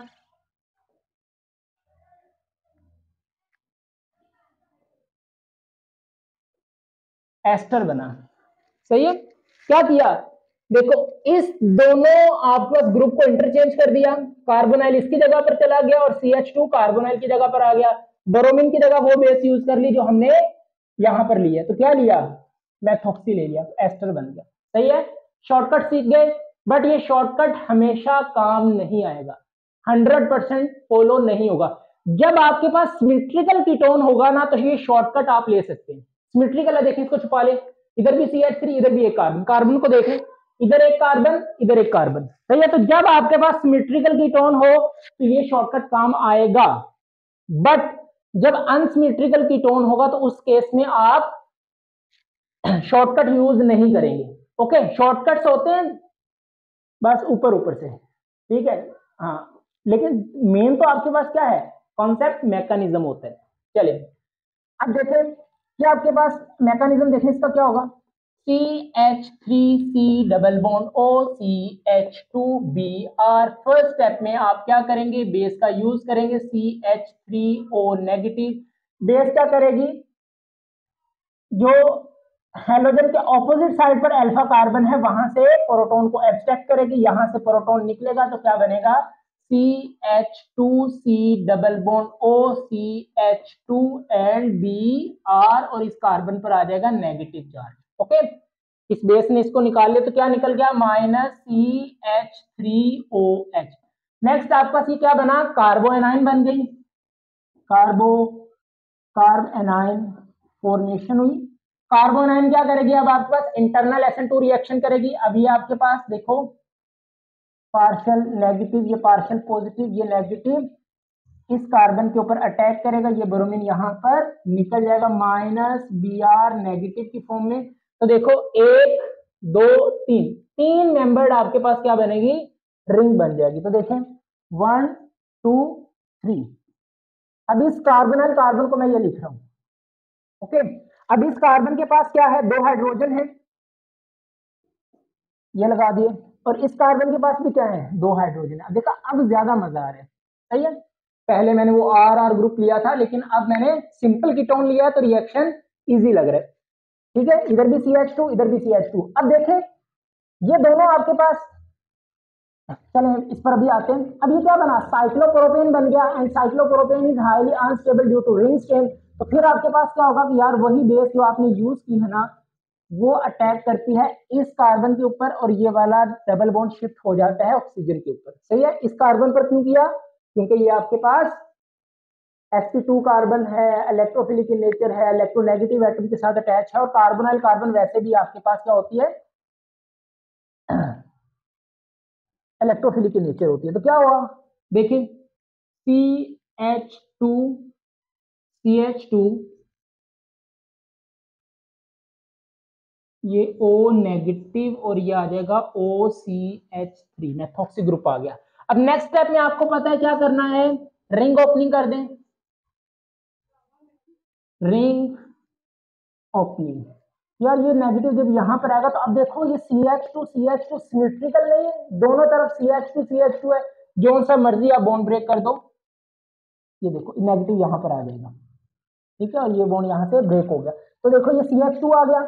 एस्टर बना। सही है, क्या किया, देखो इस दोनों आपस ग्रुप को इंटरचेंज कर दिया, कार्बोनाइल इसकी जगह पर चला गया और सी एच टू कार्बोनाइल की जगह पर आ गया, ब्रोमीन की जगह वो बेस यूज कर ली जो हमने यहां पर लिया, तो क्या लिया, मेथॉक्सी ले लिया, तो एस्टर बन गया। सही है, शॉर्टकट सीख गए, बट ये शॉर्टकट हमेशा काम नहीं आएगा, हंड्रेड परसेंट फॉलो नहीं होगा। जब आपके पास सिमेट्रिकल कीटोन होगा ना तो ये शॉर्टकट आप ले सकते हैं। सिमेट्रिकल है, देखिए इसको छुपा ले, इधर भी सी एच थ्री इधर भी एक कार्बन, कार्बन को देखें, इधर एक कार्बन इधर एक कार्बन। सही है, तो जब आपके पास सिमेट्रिकल कीटोन हो तो ये शॉर्टकट काम आएगा, बट जब अनसिमेट्रिकल कीटोन होगा तो उस केस में आप शॉर्टकट यूज नहीं करेंगे। ओके, शॉर्टकट्स होते हैं बस ऊपर ऊपर से, ठीक है, हाँ, लेकिन मेन तो आपके पास क्या है, कॉन्सेप्ट मैकेनिज्म होता है। चलिए अब देखें क्या आपके पास मैकेनिज्म, देखें इसका क्या होगा, C H three C double bond O C H two B R. First step में आप क्या करेंगे, बेस का यूज करेंगे, C H three O negative. Base क्या करेगी, जो हेलोजन के ऑपोजिट साइड पर अल्फा कार्बन है वहां से प्रोटॉन को एब्स्ट्रैक्ट करेगी, यहां से प्रोटॉन निकलेगा तो क्या बनेगा, C H two C double bond O C H two and B R, और इस कार्बन पर आ जाएगा नेगेटिव चार्ज। ओके, इस बेस ने इसको निकाल लिया तो क्या निकल गया, minus C H three O H. Next आपका सी क्या बना, कार्बो एनाइन बन गई, कार्बो कार्ब एनाइन फॉर्मेशन हुई। कार्बोनाइन क्या करेगी, अब आपके पास internal S N two reaction करेगी। अब ये आपके पास देखो पार्शियल नेगेटिव, ये पार्शियल पॉजिटिव, ये नेगेटिव, इस कार्बन के ऊपर अटैक करेगा, ये ब्रोमीन यहां पर निकल जाएगा, माइनस बी आर नेगेटिव की फॉर्म में। तो देखो एक दो तीन, तीन मेंबर्ड आपके पास क्या बनेगी, रिंग बन जाएगी। तो देखें वन टू थ्री। अब इस कार्बोनाइल कार्बन को मैं ये लिख रहा हूं, ओके। अब इस कार्बन के पास क्या है, दो हाइड्रोजन है, ये लगा दिए, और इस कार्बन के पास भी क्या है, दो हाइड्रोजन है। अब देखा, अब ज्यादा मजा आ रहा है। सही है, पहले मैंने वो आर आर ग्रुप लिया था, लेकिन अब मैंने सिंपल कीटोन लिया तो रिएक्शन इजी लग रहा है। ठीक है, इधर भी सी एच टू इधर भी सी एच टू। अब देखें ये दोनों आपके पास, चलो इस पर अभी आते हैं। अब ये क्या बना, साइक्लोप्रोपेन बन गया, and cyclopropane is highly unstable due to ring strain. तो फिर आपके पास क्या होगा कि यार वही बेस जो आपने यूज की है ना, वो अटैक करती है इस कार्बन के ऊपर, और ये वाला डबल बॉन्ड शिफ्ट हो जाता है ऑक्सीजन के ऊपर। सही है, इस कार्बन पर क्यों किया, क्योंकि ये आपके पास एस पी टू कार्बन है, इलेक्ट्रोफिलिक इन नेचर है, इलेक्ट्रोनेगेटिव एटम के साथ अटैच है, और कार्बोनाइल कार्बन वैसे भी आपके पास क्या होती है, इलेक्ट्रोफिलिक इन नेचर होती है। तो क्या हुआ, देखिए C H two C H two, ये O नेगेटिव, और ये आ जाएगा O C H three, methoxy group आ गया। अब नेक्स्ट स्टेप में आपको पता है क्या करना है, रिंग ओपनिंग कर दें, रिंग ओपनिंग। यार ये नेगेटिव जब यहां पर आएगा तो अब देखो ये C H two C H two symmetrical नहीं है, दोनों तरफ C H two C H two है, जो सा मर्जी आप बॉन्ड ब्रेक कर दो, ये देखो नेगेटिव यहां पर आ जाएगा, ठीक है, और ये बॉन्ड यहां से ब्रेक हो गया। तो देखो ये सी एच टू आ गया,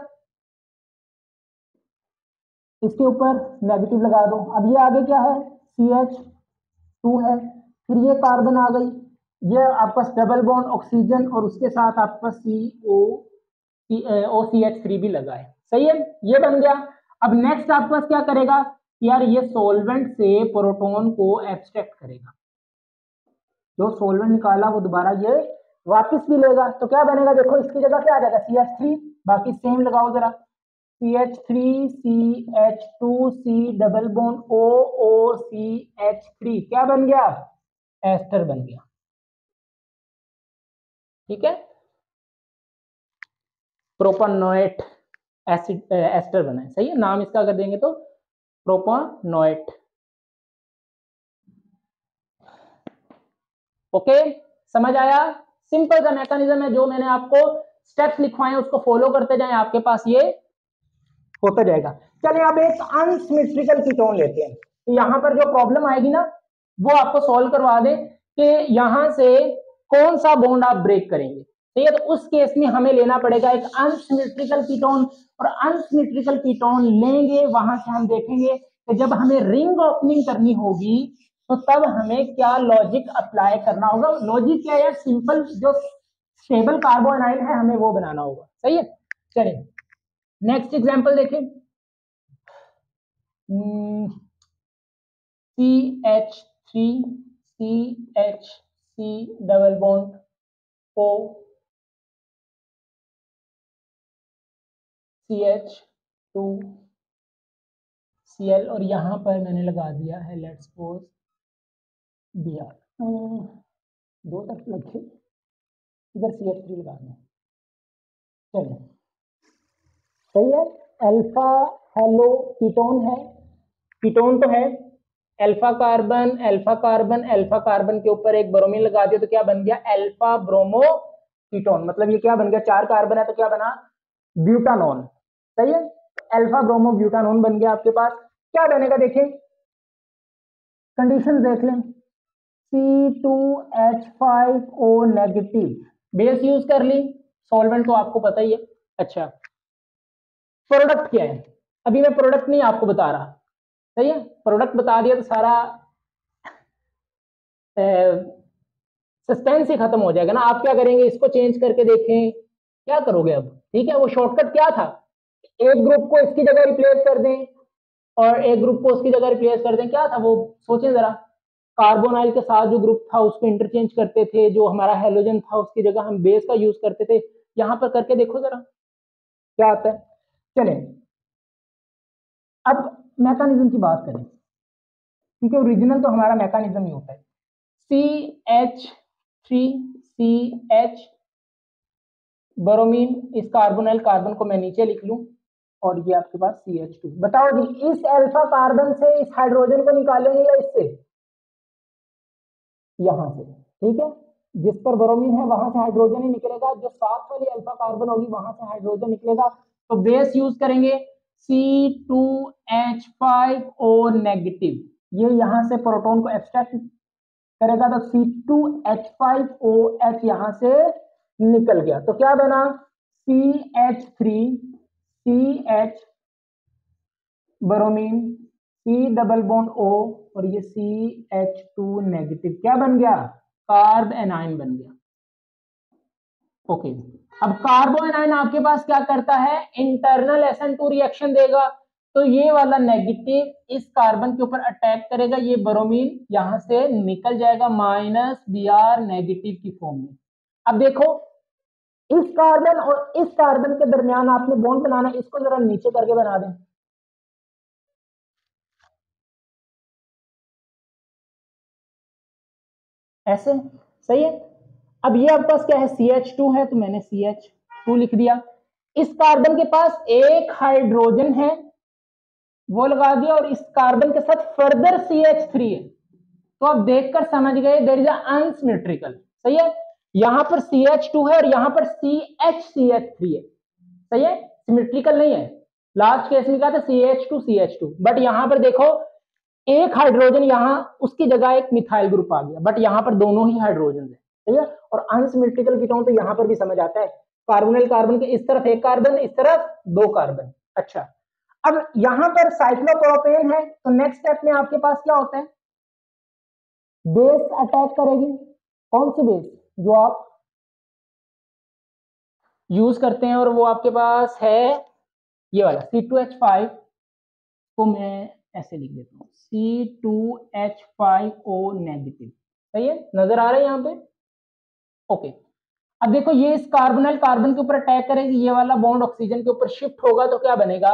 इसके ऊपर नेगेटिव लगा दो, अब ये आगे क्या है, सी एच टू है, फिर ये कार्बन आ गई, ये आपका डबल बॉन्ड ऑक्सीजन और उसके साथ आपका सी ओ ओ सी एच थ्री भी लगा है, सही है, ये बन गया। अब नेक्स्ट आपके पास क्या करेगा यार, ये सॉल्वेंट से प्रोटॉन को एब्स्ट्रैक्ट करेगा, जो सॉल्वेंट निकाला वो दोबारा ये वापस भी लेगा, तो क्या बनेगा, देखो इसकी जगह क्या आ जाएगा, सी एच थ्री, बाकी सेम लगाओ जरा, C H three C H two C double bond O O C H three, क्या बन गया, एस्टर बन गया, ठीक है, प्रोपानोएट एसिड एस्टर बना है, सही है, नाम इसका अगर देंगे तो प्रोपानोएट। ओके, समझ आया, सिंपल सा मैकेनिज्म है, जो मैंने आपको स्टेप्स लिखवाए हैं उसको फॉलो करते जाएं, आपके पास ये होता जाएगा। चलिए अब एक अनसिमेट्रिकल कीटोन लेते हैं, तो यहां पर जो प्रॉब्लम आएगी ना वो आपको सॉल्व करवा दे कि यहां से कौन सा बॉन्ड आप ब्रेक करेंगे, ठीक है, तो उस केस में हमें लेना पड़ेगा एक अनसिमेट्रिकल कीटोन, और अनसिमेट्रिकल कीटोन लेंगे, वहां से हम देखेंगे कि जब हमें रिंग ओपनिंग करनी होगी तो तब हमें क्या लॉजिक अप्लाई करना होगा। लॉजिक क्या है, सिंपल जो स्टेबल कार्बोनाइल है हमें वो बनाना होगा, सही है। चलिए नेक्स्ट एग्जांपल देखें, C H three C H C double bond O C H two C L, और यहां पर मैंने लगा दिया है लेट्स सपोज बी आर, दो तरफ लगे, इधर सी एच थ्री लगा दें, चलिए सही है, अल्फा हेलो कीटोन है, कीटोन तो है, alpha carbon alpha carbon alpha carbon के ऊपर एक ब्रोमीन लगा दिया तो क्या बन गया, अल्फा ब्रोमो कीटोन, मतलब ये क्या बन गया, चार कार्बन है तो क्या बना, ब्यूटानॉन, सही है, अल्फा ब्रोमो ब्यूटानॉन बन गया आपके पास। क्या बनेगा देखें, कंडीशन देख लें, C two H five O negative, base use कर ली, सॉल्वेंट तो आपको पता ही है। अच्छा प्रोडक्ट क्या है, अभी मैं प्रोडक्ट नहीं आपको बता रहा, सही है, प्रोडक्ट बता दिया तो सारा सस्पेंस ही खत्म हो जाएगा ना, आप क्या करेंगे, इसको चेंज करके देखें, क्या करोगे अब, ठीक है, वो शॉर्टकट क्या था, एक ग्रुप को इसकी जगह रिप्लेस कर दें और एक ग्रुप को उसकी जगह रिप्लेस कर दें, क्या था वो, सोचें जरा, कार्बोनाइल के साथ जो ग्रुप था उसको इंटरचेंज करते थे, जो हमारा हेलोजन था उसकी जगह हम बेस का यूज करते थे, यहां पर करके देखो जरा क्या आता है। चलें अब मैकेनिज्म की बात करें, क्योंकि ओरिजिनल तो हमारा मैकेनिज्म ही होता है, C H three C H bromine, इस कार्बोनाइल कार्बन को मैं नीचे लिख लूं और ये आपके पास सी एच टू, बताओ जी इस अल्फा कार्बन से इस हाइड्रोजन को निकालेंगे या इससे, यहां से, ठीक है, जिस पर ब्रोमीन है वहां से हाइड्रोजन ही निकलेगा, जो साथ वाली अल्फा कार्बन होगी वहां से हाइड्रोजन निकलेगा, तो बेस यूज करेंगे C two H five O negative, ये यहां से प्रोटॉन को एब्स्ट्रैक्ट करेगा तो C two H five O H यहां से निकल गया, तो क्या बना, C H three C H bromine C double bond O और ये सी एच टू नेगेटिव, क्या बन गया, कार्ब एनाइन बन गया। ओके अब कार्बो एनाइन आपके पास क्या करता है, internal S N two reaction देगा, तो ये वाला नेगेटिव इस कार्बन के ऊपर अटैक करेगा, ये ब्रोमीन यहां से निकल जाएगा माइनस बी आर नेगेटिव की फॉर्म में। अब देखो इस कार्बन और इस कार्बन के दरमियान आपने बॉन्ड बनाना, इसको जरा नीचे करके बना दें, ऐसे, सही है। अब ये आपके पास क्या है, सी एच टू है तो मैंने सी एच टू लिख दिया, इस कार्बन के पास एक हाइड्रोजन है वो लगा दिया और इस कार्बन के साथ फर्दर सी एच थ्री है, तो आप देखकर समझ गए देयर इज अनसिमेट्रिकल, सही है। यहां पर सी एच टू है और यहां पर C H C H three है, सही है, सिमेट्रिकल नहीं है। लास्ट केस में क्या था, C H two C H two, but यहां पर देखो एक हाइड्रोजन यहां उसकी जगह एक मिथाइल ग्रुप आ गया, बट यहां पर दोनों ही हाइड्रोजन है, सही है। और अनसिमेट्रिकल कीटोन तो यहां पर भी समझ आता है, कार्बोनिल कार्बन के इस तरफ एक कार्बन, इस तरफ दो कार्बन। अच्छा, अब यहां पर साइक्लोप्रोपेन है, तो नेक्स्ट स्टेप में आपके पास क्या होता है, बेस अटैक करेगी। कौन सी बेस, जो आप यूज करते हैं, और वो आपके पास है ये वाला सी टू एच फाइव, को मैं ऐसे लिख देता हूं C two H five O negative, सही है, नजर आ रहा है यहां पे, ओके। अब देखो ये इस कार्बोनिल कार्बन के ऊपर अटैक करेगी, ये वाला बॉन्ड ऑक्सीजन के ऊपर शिफ्ट होगा, तो क्या बनेगा,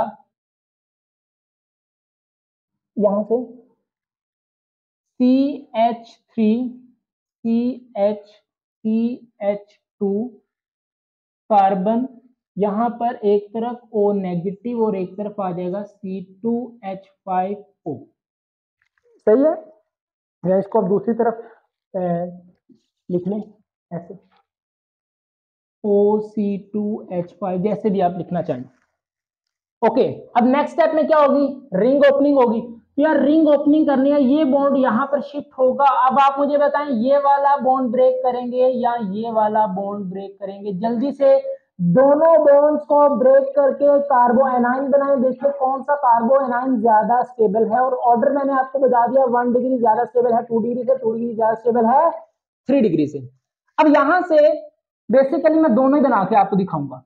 यहां से C H three C H C H two carbon, यहां पर एक तरफ O नेगेटिव और एक तरफ आ जाएगा C two H five O, सही है। या इसको अब दूसरी तरफ लिख लें ऐसे O C two H five, जैसे भी आप लिखना चाहें, ओके। अब नेक्स्ट स्टेप में क्या होगी, रिंग ओपनिंग होगी। यार रिंग ओपनिंग करनी है, ये बॉन्ड यहां पर शिफ्ट होगा। अब आप मुझे बताएं ये वाला बॉन्ड ब्रेक करेंगे या ये वाला बॉन्ड ब्रेक करेंगे, जल्दी से दोनों बॉन्ड्स को ब्रेक करके कार्बो एनाइन बनाएं। देखिए कौन सा कार्बो एनाइन ज्यादा स्टेबल है, और ऑर्डर मैंने आपको बता दिया, वन डिग्री ज्यादा स्टेबल है टू डिग्री से, टू डिग्री ज्यादा स्टेबल है थ्री डिग्री से। अब यहां से बेसिकली मैं दोनों ही बना के आपको दिखाऊंगा।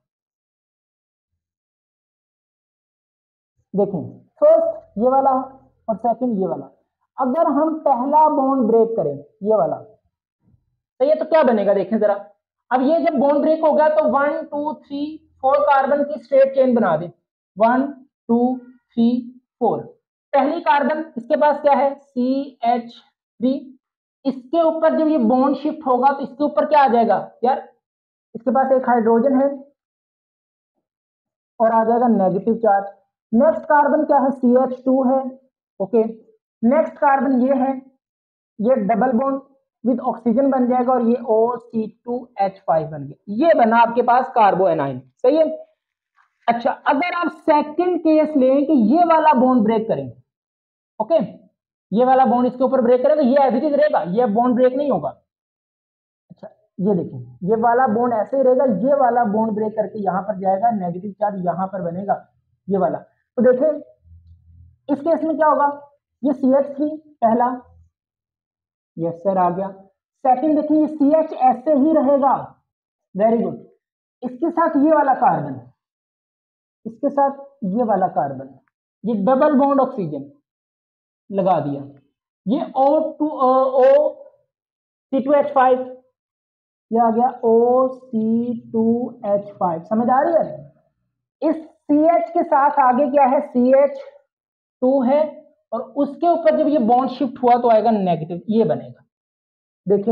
देखें फर्स्ट ये वाला और सेकंड ये वाला, अगर हम पहला बॉन्ड ब्रेक करें ये वाला, तो ये तो क्या बनेगा देखें जरा। अब ये जब बॉन्ड ब्रेक हो गया तो one two three four carbon की स्ट्रेट चेन बना दे, वन टू थ्री फोर। पहली कार्बन इसके पास क्या है सी एच थ्री, इसके ऊपर जब ये बॉन्ड शिफ्ट होगा तो इसके ऊपर क्या आ जाएगा यार, इसके पास एक हाइड्रोजन है और आ जाएगा नेगेटिव चार्ज। नेक्स्ट कार्बन क्या है सी एच टू है, ओके। नेक्स्ट कार्बन ये है, ये डबल बॉन्ड विद ऑक्सीजन बन जाएगा और ये O C two H five बन गया, ये बना आपके पास कार्बो एनाइन, सही है। अच्छा, अगर आप सेकंड केस लें कि ये वाला बॉन्ड ब्रेक करें, ओके, ये वाला बॉन्ड इसके ऊपर ब्रेक करें तो ये एज इट इज रहेगा, ये बॉन्ड ब्रेक नहीं होगा। अच्छा ये देखिए, ये वाला बॉन्ड ऐसे ही रहेगा, ये वाला बॉन्ड ब्रेक करके यहां पर जाएगा, नेगेटिव चार्ज यहां पर बनेगा ये वाला। तो देखिए इस केस में क्या होगा, ये सी एच थ्री पहला, यस सर आ गया। सेकंड देखिए ये सी एच ऐसे ही रहेगा, वेरी गुड। इसके साथ ये वाला कार्बन, इसके साथ ये वाला कार्बन, ये डबल बॉन्ड ऑक्सीजन लगा दिया, ये O two O C two H five, ये आ गया O C two H five, समझ आ रही है। इस सी एच के साथ आगे क्या है सी एच टू है, और उसके ऊपर जब ये बॉन्ड शिफ्ट हुआ तो आएगा नेगेटिव, ये बनेगा। देखिए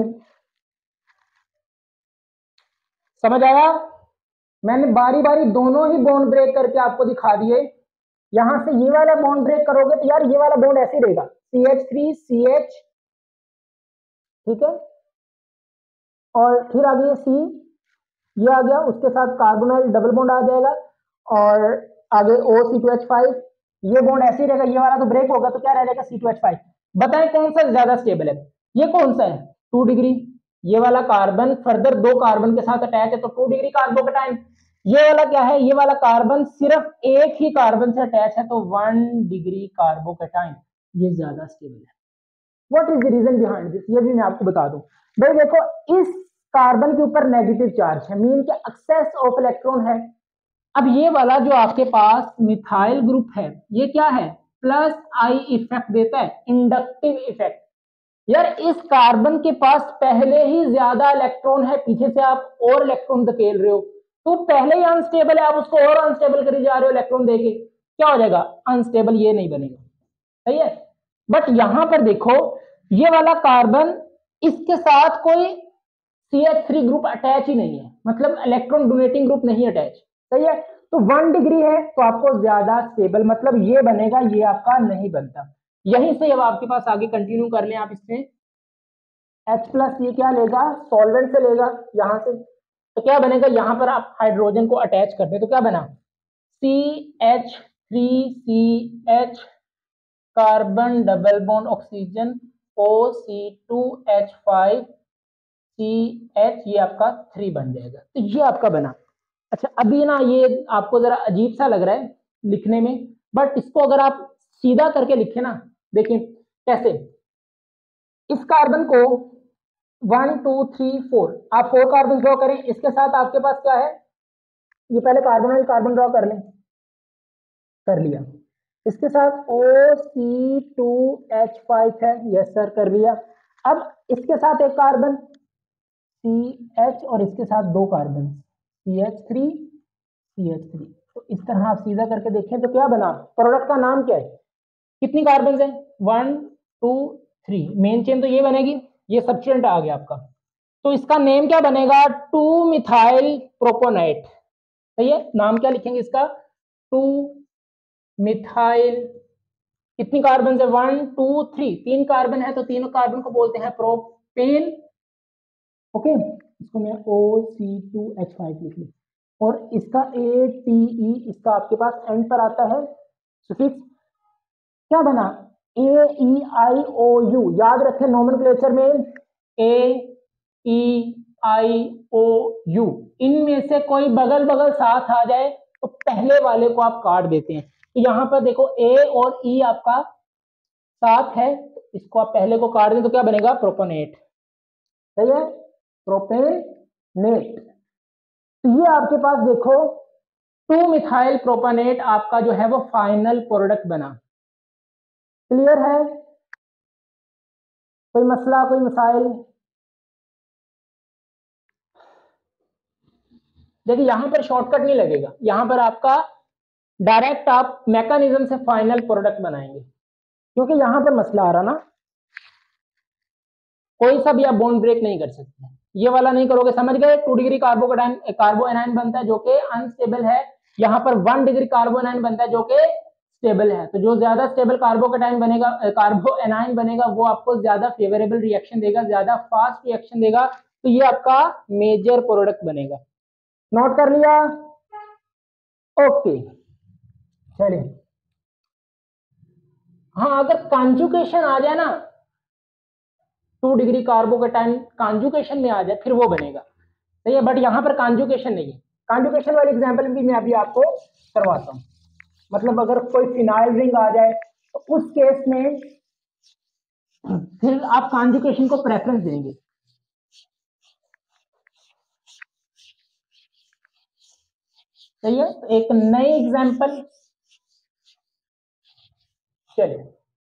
समझ आया, मैंने बारी बारी दोनों ही बॉन्ड ब्रेक करके आपको दिखा दिए। यहां से ये वाला बॉन्ड ब्रेक करोगे तो यार ये वाला बॉन्ड ऐसे ही रहेगा, C H three C H, ठीक है, और फिर आ गया सी, ये आ गया, उसके साथ कार्बोनाइल डबल बॉन्ड आ जाएगा, और आगे O C two H five, ये बॉन्ड ऐसे ही रहेगा, ये वाला तो ब्रेक होगा तो क्या रह जाएगा सी टू एच फाइव। बताएं कौन सा ज्यादा स्टेबल है, ये कौन सा है टू डिग्री, ये वाला कार्बन फर्दर दो कार्बन के साथ अटैच है तो टू डिग्री कार्बोकेटाइन। ये वाला क्या है, ये वाला कार्बन सिर्फ एक ही कार्बन से अटैच है तो वन डिग्री कार्बोकेटाइन, ये ज्यादा स्टेबल है। What is the reason behind this, ये भी मैं आपको बता दूं। भाई देखो इस कार्बन के ऊपर नेगेटिव चार्ज है, मीन के एक्सेस ऑफ इलेक्ट्रॉन है। अब ये वाला जो आपके पास मिथाइल ग्रुप है ये क्या है, प्लस आई इफेक्ट देता है, इंडक्टिव इफेक्ट। यार इस कार्बन के पास पहले ही ज्यादा इलेक्ट्रॉन है, पीछे से आप और इलेक्ट्रॉन धकेल रहे हो, तो पहले ही अनस्टेबल है, आप उसको और अनस्टेबल करी जा रहे हो इलेक्ट्रॉन देके, क्या हो जाएगा अनस्टेबल, ये नहीं बनेगा, सही है। बट यहां पर देखो ये वाला कार्बन, इसके साथ कोई C H three group attach ही नहीं है, मतलब इलेक्ट्रॉन डोनेटिंग ग्रुप नहीं अटैच, सही है। तो वन डिग्री है तो आपको ज्यादा स्टेबल, मतलब ये बनेगा, ये आपका नहीं बनता। यहीं से अब आपके पास आगे कंटिन्यू कर लें आप इसमें, H प्लस ये क्या लेगा, सॉल्वेंट से लेगा यहाँ से, तो क्या बनेगा, यहाँ पर आप हाइड्रोजन को अटैच करते हैं तो क्या बना, C H three C H carbon double bond oxygen O C two H five C H, ये आपका थ्री बन जाएगा। तो ये आपका बना। अच्छा अभी ना ये आपको जरा अजीब सा लग रहा है लिखने में, बट इसको अगर आप सीधा करके लिखे ना, देखिए कैसे, इस कार्बन को वन टू थ्री फोर, आप फोर कार्बन ड्रॉ करें, इसके साथ आपके पास क्या है, ये पहले कार्बन वाली कार्बन ड्रॉ कर लें, कर लिया, इसके साथ O C two H five है, यस सर कर लिया। अब इसके साथ एक कार्बन सी एच और इसके साथ दो carbon C H three C H three, तो इस तरह आप सीधा करके देखें तो क्या बना, प्रोडक्ट का नाम क्या है, कितनी कार्बन है, one two three, main chain तो ये बनेगी, ये सब्स्टिट्यूएंट आ गया आपका, तो इसका नेम क्या बनेगा, टू मिथाइल प्रोपोनेट। सही है, नाम क्या लिखेंगे इसका, टू मिथाइल, कितनी कार्बन है, वन टू थ्री, तीन कार्बन है तो तीनों कार्बन को बोलते हैं प्रोपेन। ओके, इसको मैं O C two H five लिख लूं, और इसका ए टी ई इसका आपके पास एंड पर आता है सुफिक्स, क्या बना, ए ई आई ओ यू, याद रखें नोमेनक्लेचर में ए ई आई ओ यू, इनमें से कोई बगल बगल साथ आ जाए तो पहले वाले को आप काट देते हैं, तो यहां पर देखो ए और ई आपका साथ है, इसको आप पहले को काट दें तो क्या बनेगा, प्रोपोनेट। सही है, प्रोपेनेट। तो ये आपके पास देखो टू मिथाइल प्रोपेनेट आपका जो है वो फाइनल प्रोडक्ट बना। क्लियर है, कोई मसला, कोई मसाइल? देखिए यहां पर शॉर्टकट नहीं लगेगा, यहां पर आपका डायरेक्ट आप मैकेनिज्म से फाइनल प्रोडक्ट बनाएंगे, क्योंकि यहां पर मसला आ रहा ना, कोई सा भी आप बॉन्ड ब्रेक नहीं कर सकते, ये वाला नहीं करोगे, समझ गए, two degree carbocation carbanion बनता है जो कि अनस्टेबल है, यहाँ पर वन डिग्री कार्बो एनाइन बनता है जो कि स्टेबल है, तो जो ज्यादा स्टेबल कार्बोकेटाइन बनेगा, कार्बो एनाइन बनेगा, वो आपको ज्यादा फेवरेबल रिएक्शन देगा, ज्यादा फास्ट रिएक्शन देगा, तो ये आपका मेजर प्रोडक्ट बनेगा। नोट कर लिया, ओके चलिए। हाँ अगर कॉन्जुगेशन आ जाए ना, टू डिग्री कार्बोकेटाइन कॉन्जुगेशन में आ जाए फिर वो बनेगा, सही है, बट यहां पर कॉन्जुगेशन नहीं है। कॉन्जुगेशन वाली एग्जांपल भी मैं अभी आपको करवाता हूं, मतलब अगर कोई फिनाइल रिंग आ जाए तो उस केस में फिर आप कॉन्जुगेशन को प्रेफरेंस देंगे। सही है, तो एक नई एग्जांपल, चलिए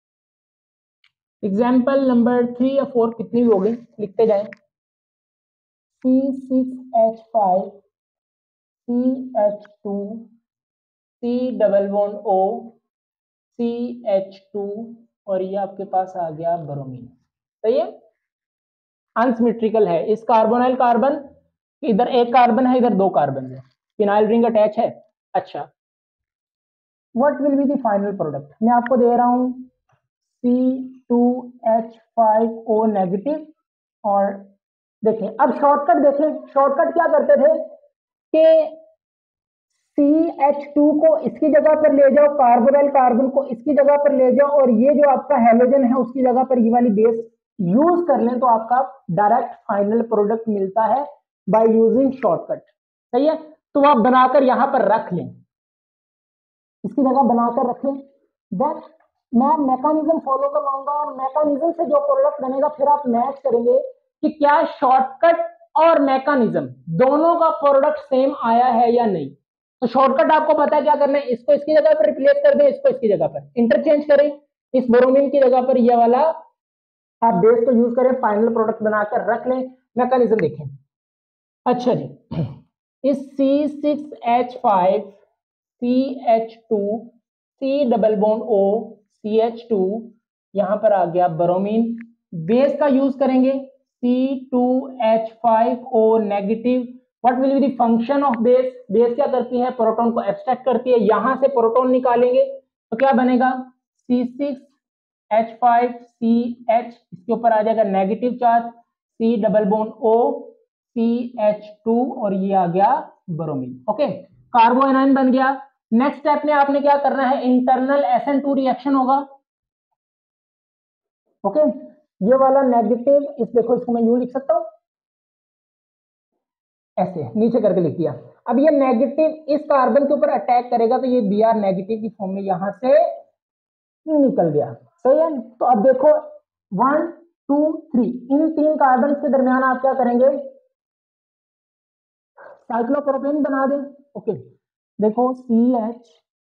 एग्जांपल नंबर थ्री या फोर कितनी भी होगी लिखते जाएं, C six H five C H two C double bond O C H two, और ये आपके पास आ गया ब्रोमीन। सही है, अनसिमेट्रिकल है, इस कार्बोनाइल कार्बन इधर एक कार्बन है, इधर दो कार्बन है, फिनाइल रिंग अटैच है। अच्छा, what will be the final product, मैं आपको दे रहा हूं C two H five O negative, और देखें अब शॉर्टकट, देखें शॉर्टकट क्या करते थे कि सी एच टू को इसकी जगह पर ले जाओ, कार्बोनाइल कार्बन को इसकी जगह पर ले जाओ, और ये जो आपका हेलोजन है उसकी जगह पर ये वाली बेस यूज कर लें, तो आपका डायरेक्ट फाइनल प्रोडक्ट मिलता है बाय यूजिंग शॉर्टकट। सही है, तो आप बनाकर यहां पर रख लें, इसकी जगह बनाकर रखें, देन मैं मैकेनिज्म फॉलो करवाऊंगा, और मैकेनिज्म से जो प्रोडक्ट बनेगा फिर आप मैच करेंगे कि क्या शॉर्टकट और मैकेनिज्म दोनों का प्रोडक्ट सेम आया है या नहीं। तो शॉर्टकट आपको पता है क्या करना है, इसको इसकी जगह पर रिप्लेस कर दें, इसको इसकी जगह पर इंटरचेंज करें, इस ब्रोमीन की जगह पर ये वाला आप बेस को यूज करें, फाइनल प्रोडक्ट बनाकर रख लें। मैकेनिज्म देखें, अच्छा जी, इस C six H five C H two C double bond O C H two, यहां पर आ गया ब्रोमीन, बेस का यूज करेंगे C two H five O negative. What will be the function of base, base क्या करती है, proton को एब्स्ट्रैक्ट करती है, यहां से प्रोटॉन निकालेंगे तो क्या बनेगा, C six H five C H, इसके ऊपर आ जाएगा negative charge, C double bond O, C H two, और ये आ गया ब्रोमीन। ओके, कार्बो एनाइन बन गया। नेक्स्ट स्टेप में आपने क्या करना है, internal S N two reaction होगा। ओके, ये वाला नेगेटिव, इस देखो इसको मैं यूं लिख सकता हूं, ऐसे नीचे करके लिख दिया। अब ये नेगेटिव इस कार्बन के ऊपर अटैक करेगा तो ये बी आर नेगेटिव की फॉर्म में यहां से निकल गया। सही है, तो अब देखो वन टू थ्री, इन तीन कार्बन के दरमियान आप क्या करेंगे, साइक्लोप्रोपेन बना दें। ओके, देखो सी एच,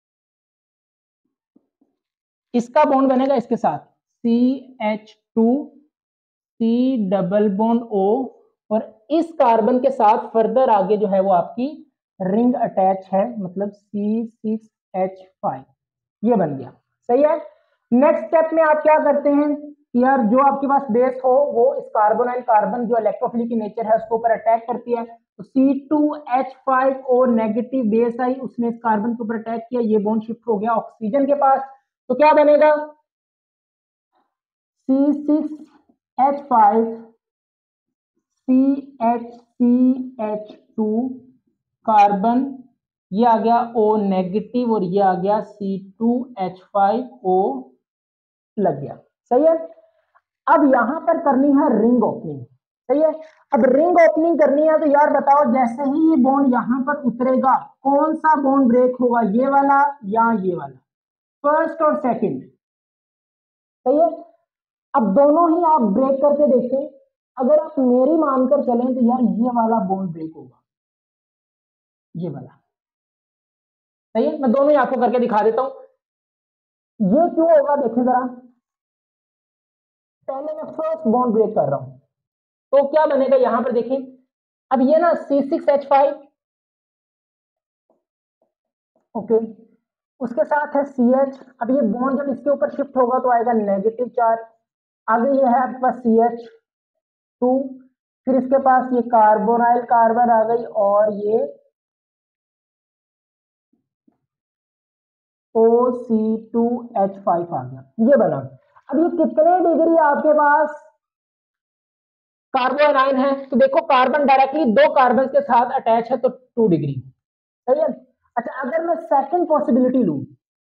इसका बॉन्ड बनेगा इसके साथ C H two, C double bond O, और इस कार्बन के साथ फर्दर आगे जो है वो आपकी रिंग अटैच है, मतलब सी सिक्स एच फाइव, ये बन गया। सही है, नेक्स्ट स्टेप में आप क्या करते हैं यार, जो आपके पास बेस हो वो इस कार्बन एंड कार्बन जो इलेक्ट्रोफिलिक की नेचर है उसके ऊपर अटैक करती है, तो C two H five O negative base आई, उसने इस कार्बन के ऊपर अटैक किया, ये बॉन्ड शिफ्ट हो गया ऑक्सीजन के पास, तो क्या बनेगा C six H five, C H C H two, carbon ये आ गया O नेगेटिव, और ये आ गया C two H five O लग गया। सही है, अब यहां पर करनी है रिंग ओपनिंग। सही है, अब रिंग ओपनिंग करनी है तो यार बताओ, जैसे ही ये बॉन्ड यहां पर उतरेगा कौन सा बॉन्ड ब्रेक होगा, ये वाला या ये वाला, फर्स्ट और सेकंड। सही है, अब दोनों ही आप ब्रेक करके देखें, अगर आप मेरी मानकर चलें तो यार ये वाला बॉन्ड ब्रेक होगा, ये वाला। सही है, मैं दोनों ही आपको करके दिखा देता हूं, ये क्यों होगा देखें जरा। पहले मैं फर्स्ट बॉन्ड ब्रेक कर रहा हूं तो क्या बनेगा, यहां पर देखें, अब ये ना C six H five, okay, उसके साथ है सी एच, अब ये बॉन्ड जब इसके ऊपर शिफ्ट होगा तो आएगा नेगेटिव चार्ज, आगे ये है आपके पास सी एच टू, फिर इसके पास ये कार्बोनाइल कार्बन आ गई, और ये O C two H five आ गया, ये बना। अब ये कितने डिग्री आपके पास कार्बो एनाइन है, तो देखो कार्बन डायरेक्टली दो कार्बन के साथ अटैच है तो टू डिग्री। सही है, अच्छा अगर मैं सेकंड पॉसिबिलिटी लूं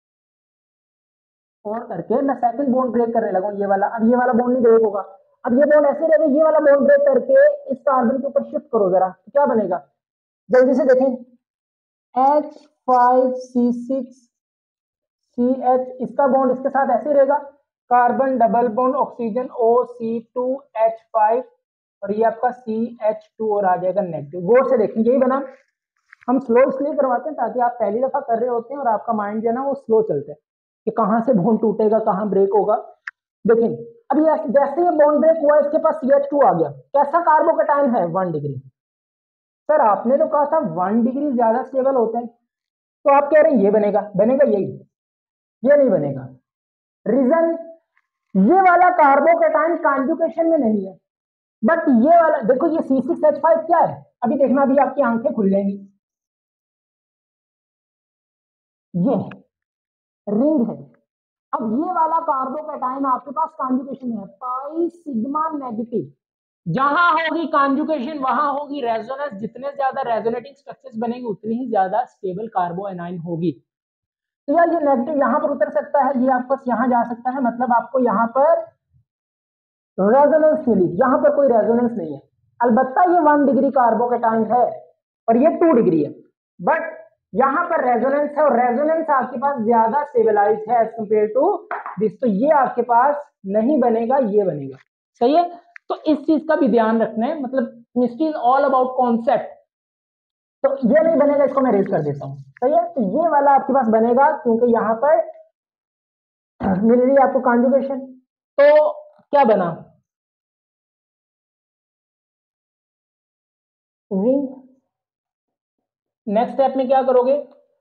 और करके मैं सेकंड बॉन्ड ब्रेक करने लगूं, ये वाला, अब ये वाला बॉन्ड नहीं ब्रेक होगा, अब ये बॉन्ड ऐसे रहेगा, ये वाला बॉन्ड ब्रेक करके इस कार्बन के ऊपर शिफ्ट करो जरा, तो क्या बनेगा, जल्दी से देखें, H five C six C H, इसका बॉन्ड इसके साथ ऐसे रहेगा, carbon double bond oxygen O C two H five, और ये आपका सी एच टू और आ जाएगा नेगेटिव। गौर से देखें, यही बना। हम स्लो इसलिए करवाते हैं ताकि आप पहली दफा कर रहे होते हैं और आपका माइंड जो है ना वो स्लो चलता है कि कहां से बॉन्ड टूटेगा, कहां ब्रेक होगा। देखें, अब ये जैसे ये बॉन्ड ब्रेक हुआ इसके पास सी एच टू आ गया, कैसा कार्बोकेटाइन है, वन डिग्री। सर आपने तो कहा था वन डिग्री ज्यादा स्टेबल होता है, तो आप कह रहे हैं ये बनेगा, बनेगा यही, ये नहीं बनेगा। रीजन, ये वाला कार्बोकेटाइन कॉन्जुगेशन में नहीं है, बट ये वाला देखो, ये सी सिक्स एच फाइव क्या है, अभी देखना, अभी आपकी आंखें खुल जाएंगी, ये रिंग है। अब ये वाला कार्बोकेटाइन आपके पास कॉन्जुगेशन है, पाई सिग्मा नेगेटिव, जहां होगी कॉन्जुगेशन वहां होगी रेजोनेंस, जितने ज्यादा रेजोनेटिंग स्ट्रक्चर्स बनेंगे उतनी ही ज्यादा स्टेबल कार्बो एनाइन होगी। तो यार ये नेगेटिव यहां पर उतर सकता है, ये आपको यहां जा सकता है, मतलब आपको यहां पर रेजोनेंस मिली, यहां पर कोई रेजोनेंस नहीं है। अलबत्ता ये वन डिग्री कार्बोकेटाइन है और ये टू डिग्री है, बट यहां पर रेजोनेंस है, और रेजोनेंस आपके पास ज्यादा स्टेबलाइज है एज कंपेयर टू दिस, तो ये आपके पास नहीं बनेगा, ये बनेगा। सही है, तो इस चीज का भी ध्यान रखना है, मतलब chemistry is all about concept. तो ये नहीं बनेगा, इसको मैं रेज कर देता हूं। सही है, तो ये वाला आपके पास बनेगा क्योंकि यहां पर मिल रही है आपको कॉन्जुगेशन। तो क्या बना, रिंग। नेक्स्ट स्टेप में क्या करोगे,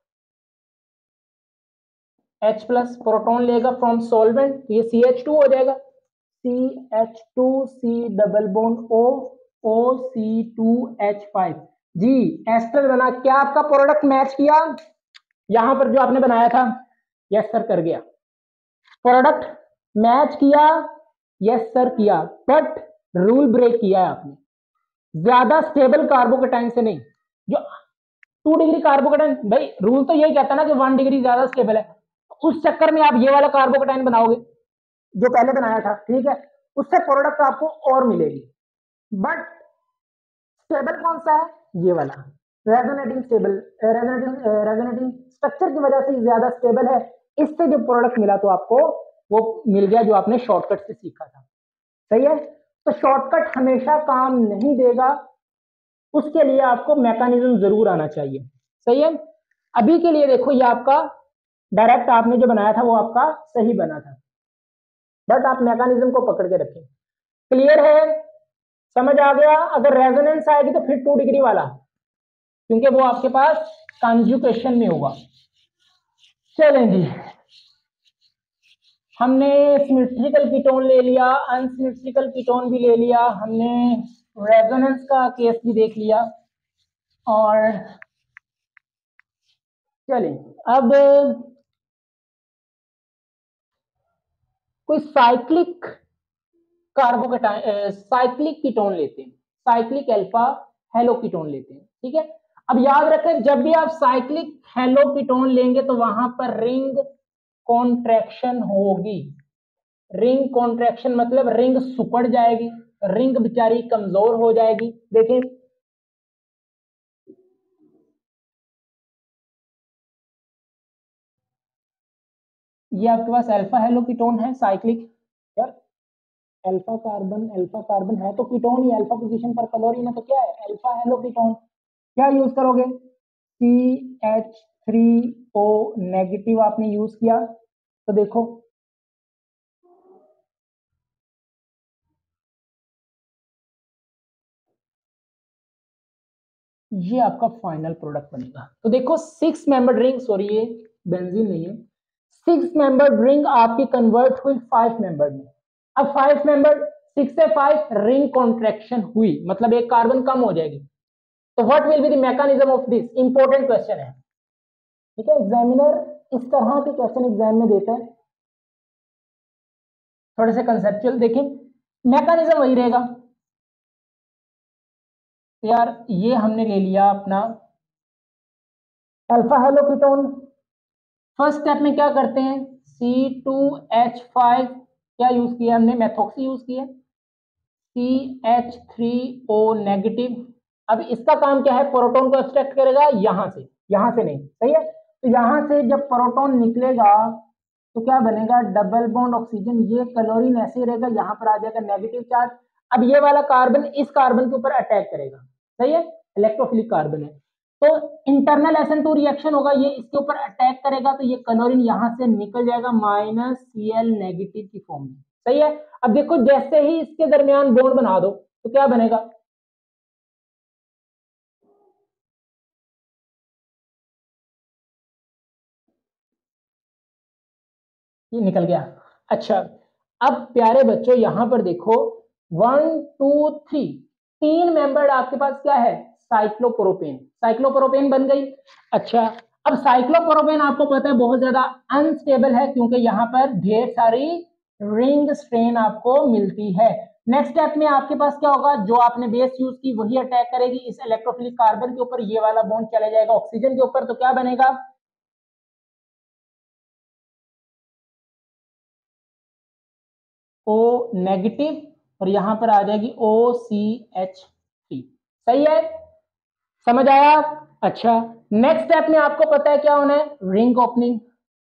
H प्लस प्रोटॉन लेगा फ्रॉम सॉल्वेंट, ये सी एच टू हो जाएगा, C H two C double bond O, O C two H five, जी एस्टर बना। क्या आपका प्रोडक्ट मैच किया, यहां पर जो आपने बनाया था, यस सर कर गया, प्रोडक्ट मैच किया, यस सर किया, बट रूल ब्रेक किया है आपने, ज्यादा स्टेबल कार्बोकेटाइन से नहीं। जो टू डिग्री कार्बोकेटाइन, भाई रूल तो यही कहता है ना कि वन डिग्री ज्यादा स्टेबल है, उस चक्कर में आप ये वाला कार्बोकेटाइन बनाओगे जो पहले बनाया था, ठीक है, उससे प्रोडक्ट आपको और मिलेगी। बट स्टेबल कौन सा है? ये वाला resonating stable, resonating resonating structure की वजह से ज्यादा स्टेबल है, इससे जो प्रोडक्ट मिला तो आपको वो मिल गया जो आपने शॉर्टकट से सीखा था। सही है, तो शॉर्टकट हमेशा काम नहीं देगा, उसके लिए आपको मैकेनिज्म जरूर आना चाहिए। सही है, अभी के लिए देखो ये आपका डायरेक्ट आपने जो बनाया था वो आपका सही बना था, बट आप मैकेनिज्म को पकड़ के रखें। क्लियर है, समझ आ गया? अगर रेजोनेंस आएगी तो फिर टू डिग्री वाला, क्योंकि वो आपके पास कॉन्जुगेशन में होगा। चलें जी, हमने सिमेट्रिकल कीटोन ले लिया, अनसिमेट्रिकल कीटोन भी ले लिया, हमने रेजोनेंस का केस भी देख लिया, और चलें अब कोई साइक्लिक कार्बोकेटाइन साइक्लिक कीटोन लेते हैं, साइक्लिक अल्फा हेलो कीटोन लेते हैं। ठीक है, अब याद रखें जब भी आप साइक्लिक हेलो कीटोन लेंगे तो वहां पर रिंग कॉन्ट्रैक्शन होगी। रिंग कॉन्ट्रैक्शन मतलब रिंग सुपड़ जाएगी, रिंग बेचारी कमजोर हो जाएगी। देखें ये आपके पास अल्फा हेलो कीटोन है साइक्लिक, यार अल्फा कार्बन अल्फा कार्बन है तो कीटोन ही, अल्फा पोजीशन पर क्लोरीन है तो क्या है? Alpha halo ketone. क्या यूज करोगे? C H three O negative आपने यूज किया, तो देखो ये आपका फाइनल प्रोडक्ट बनेगा। तो देखो सिक्स मेंबर्ड रिंग, सॉरी ये बेंजीन नहीं है, सिक्स मेंबर्ड रिंग आपकी कन्वर्ट हुई फाइव मेंबर्ड में। अब फाइव मेंबर्ड, सिक्स से फाइव रिंग कॉन्ट्रैक्शन हुई, मतलब एक कार्बन कम हो जाएगी। तो what will be the mechanism of this? Important question है, ठीक है, एग्जामिनर इस तरह के क्वेश्चन एग्जाम में देता है, थोड़े से कंसेप्चुअल देखें, मैकेनिज्म वही रहेगा। तो यार ये हमने ले लिया अपना alpha halo ketone. First step में क्या करते हैं? सी टू एच फाइव क्या यूज किया हमने? मेथोक्सी यूज किया, C H three O negative. अब इसका काम क्या है? प्रोटॉन को एक्सट्रैक्ट करेगा यहां से, यहां से नहीं, सही है, तो यहां से जब प्रोटॉन निकलेगा तो क्या बनेगा? डबल बॉन्ड ऑक्सीजन, ये क्लोरीन ऐसे रहेगा, यहां पर आ जाएगा नेगेटिव चार्ज। अब ये वाला कार्बन इस कार्बन के ऊपर अटैक करेगा, सही है, इलेक्ट्रोफिलिक कार्बन है, तो internal S N two reaction होगा, ये इसके ऊपर अटैक करेगा तो ये क्लोरीन यहां से निकल जाएगा माइनस सी एल नेगेटिव की फॉर्म में। सही है, अब देखो जैसे ही इसके दरमियान बॉन्ड बना दो तो क्या बनेगा? ये निकल गया। अच्छा, अब प्यारे बच्चों यहां पर देखो वन टू थ्री, तीन मेंबर आपके पास क्या है? साइक्लोप्रोपेन, साइक्लोप्रोपेन बन गई। अच्छा, अब साइक्लोप्रोपेन आपको पता है बहुत ज्यादा अनस्टेबल है, क्योंकि यहां पर ढेर सारी रिंग स्ट्रेन आपको मिलती है। नेक्स्ट स्टेप में आपके पास क्या होगा? जो आपने बेस यूज की वही अटैक करेगी इस इलेक्ट्रोफिलिक कार्बन के ऊपर, ये वाला बॉन्ड चला जाएगा ऑक्सीजन के ऊपर, तो क्या बनेगा? ओ नेगेटिव, और यहां पर आ जाएगी ओ सी एच थ्री। सही है, समझ आया? अच्छा, नेक्स्ट स्टेप में आपको पता है क्या होना है? रिंग ओपनिंग,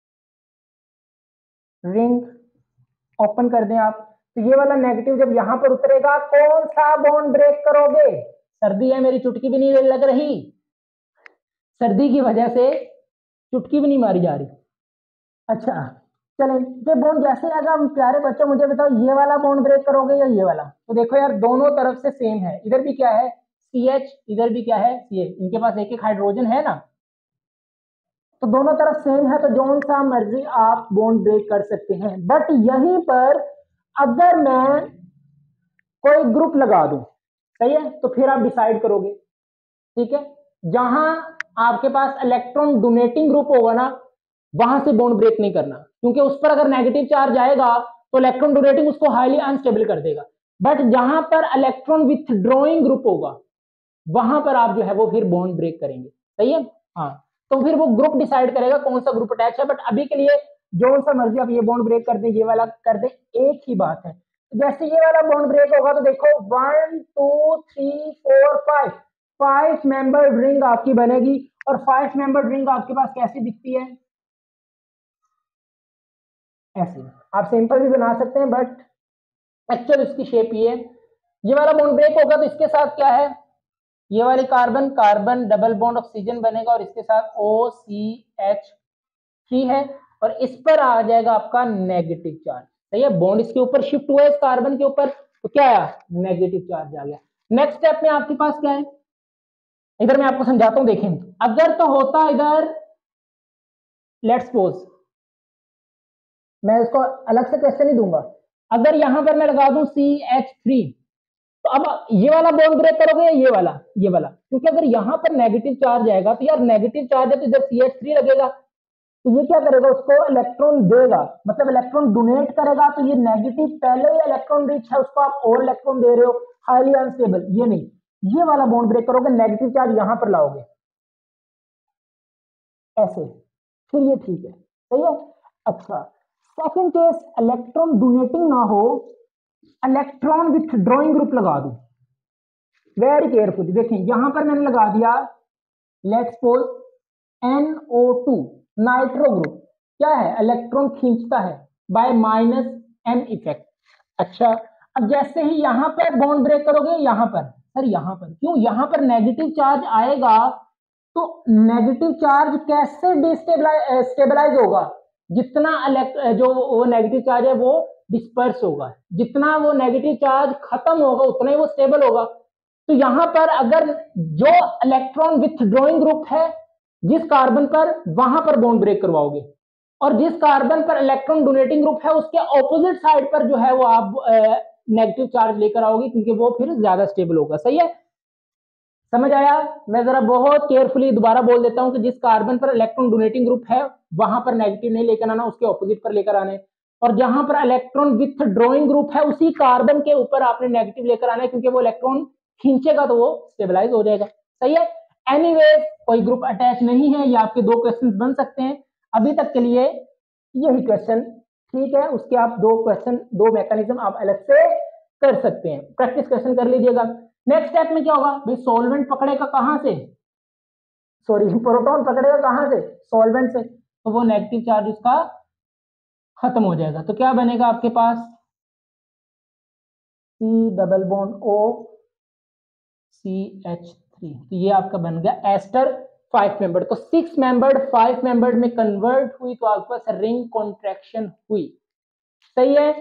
रिंग ओपन कर दें आप, तो ये वाला नेगेटिव जब यहां पर उतरेगा कौन सा बॉन्ड ब्रेक करोगे? सर्दी है, मेरी चुटकी भी नहीं लग रही, सर्दी की वजह से चुटकी भी नहीं मारी जा रही। अच्छा चलें, ये बॉन्ड जैसे आएगा, प्यारे बच्चों मुझे बताओ ये वाला बॉन्ड ब्रेक करोगे या ये वाला? तो देखो यार दोनों तरफ से सेम है, इधर भी क्या है? सी एच, इधर भी क्या है? सी एच, इनके पास एक एक हाइड्रोजन है ना, तो दोनों तरफ सेम है, तो जो सा मर्जी आप बॉन्ड ब्रेक कर सकते हैं। बट यहीं पर अगर मैं कोई ग्रुप लगा दूं, सही है, तो फिर आप डिसाइड करोगे, ठीक है, जहां आपके पास इलेक्ट्रॉन डोनेटिंग ग्रुप होगा ना वहां से बॉन्ड ब्रेक नहीं करना, क्योंकि उस पर अगर नेगेटिव चार्ज आएगा तो इलेक्ट्रॉन डोनेटिंग उसको हाईली अनस्टेबल कर देगा। बट जहां पर इलेक्ट्रॉन विथड्रॉइंग ग्रुप होगा वहां पर आप जो है वो फिर बॉन्ड ब्रेक करेंगे। सही है, हाँ, तो फिर वो ग्रुप डिसाइड करेगा कौन सा ग्रुप अटैच है। बट अभी के लिए जो सा मर्जी आप ये बॉन्ड ब्रेक कर दें, ये वाला कर दें, एक ही बात है। जैसे ये वाला बॉन्ड ब्रेक होगा तो देखो one two three four five five member ring आपकी बनेगी। और फाइव मेंबर रिंग आपके पास कैसी दिखती है, ऐसी। आप सिंपल भी बना सकते हैं बट एक्चुअल इसकी शेप ये है। ये वाला बॉन्ड ब्रेक होगा तो इसके साथ क्या है, ये वाली carbon carbon double bond oxygen बनेगा और इसके साथ ओ सी एच थ्री है और इस पर आ जाएगा आपका नेगेटिव चार्ज। सही है, बॉन्ड इसके ऊपर शिफ्ट हुआ है इस कार्बन के ऊपर, तो क्या आया, नेगेटिव चार्ज आ गया। नेक्स्ट स्टेप में आपके पास क्या है, इधर मैं आपको समझाता हूं, देखें। अगर तो होता इधर, लेट्स सपोज, मैं इसको अलग से क्वेश्चन नहीं दूंगा, अगर यहां पर मैं लगा दूं सी एच थ्री, तो अब ये वाला बॉन्ड ब्रेक करोगे या ये वाला, ये वाला, क्योंकि अगर यहां पर नेगेटिव चार्ज आएगा तो यार नेगेटिव चार्ज है तो इधर सी एच थ्री लगेगा, तो ये क्या करेगा, उसको इलेक्ट्रॉन देगा, मतलब इलेक्ट्रॉन डोनेट करेगा। तो ये नेगेटिव पहले ही इलेक्ट्रॉन रिच है, उसको आप और इलेक्ट्रॉन दे रहे हो, हाईली अनस्टेबल, ये नहीं। ये वाला बॉन्ड ब्रेक करोगे, नेगेटिव चार्ज यहां पर लाओगे ऐसे, फिर ये ठीक है। सही है, अच्छा। सेकंड केस, इलेक्ट्रॉन डोनेटिंग ना हो, इलेक्ट्रॉन विथड्रॉइंग ग्रुप लगा दो। वेरी केयरफुली देखें, यहां पर मैंने लगा दिया let's suppose N O two, nitro group, क्या है, इलेक्ट्रॉन खींचता है बाय माइनस एम इफेक्ट। अच्छा, अब जैसे ही यहां पर बॉन्ड ब्रेक करोगे, यहां पर, सर यहां पर क्यों, यहां पर नेगेटिव चार्ज आएगा, तो नेगेटिव चार्ज कैसे डिस्टेबलाइज स्टेबलाइज होगा, जितना जो वो नेगेटिव चार्ज है वो डिस्पर्स होगा, जितना वो नेगेटिव चार्ज खत्म होगा उतना ही वो स्टेबल होगा। तो यहां पर अगर जो इलेक्ट्रॉन विथड्रॉइंग ग्रुप है जिस कार्बन पर, वहां पर बॉन्ड ब्रेक करवाओगे, और जिस कार्बन पर इलेक्ट्रॉन डोनेटिंग ग्रुप है उसके ऑपोजिट साइड पर जो है वो आप नेगेटिव चार्ज लेकर आओगे, क्योंकि वो फिर ज्यादा स्टेबल होगा। सही है, समझ आया। मैं जरा बहुत केयरफुली दोबारा बोल देता हूं कि जिस कार्बन पर इलेक्ट्रॉन डोनेटिंग ग्रुप है वहां पर नेगेटिव नहीं लेकर आना, उसके ऑपोजिट पर लेकर आने, और जहां पर इलेक्ट्रॉन विथड्रॉइंग ग्रुप है उसी कार्बन के ऊपर आपने नेगेटिव लेकर आना है, क्योंकि वो इलेक्ट्रॉन खींचेगा तो वो स्टेबलाइज हो जाएगा। सही है, एनीवेज कोई ग्रुप अटैच नहीं है, ये आपके दो क्वेश्चन बन सकते हैं अभी तक के लिए, यही क्वेश्चन ठीक है। उसके आप दो क्वेश्चन, दो मैकेनिज्म आप अलग से कर सकते हैं, प्रैक्टिस क्वेश्चन कर लीजिएगा। नेक्स्ट स्टेप में क्या होगा भाई, सॉल्वेंट पकड़ेगा कहां से, सॉरी प्रोटॉन पकड़ेगा कहां से, सॉल्वेंट से, तो वो नेगेटिव चार्ज उसका खत्म हो जाएगा। तो क्या बनेगा आपके पास, C double bond O C H three, तो ये आपका बन गया एस्टर फाइव मेंबर्ड। तो सिक्स मेंबर्ड फाइव मेंबर्ड में कन्वर्ट हुई तो आपके पास रिंग कॉन्ट्रैक्शन हुई। सही है,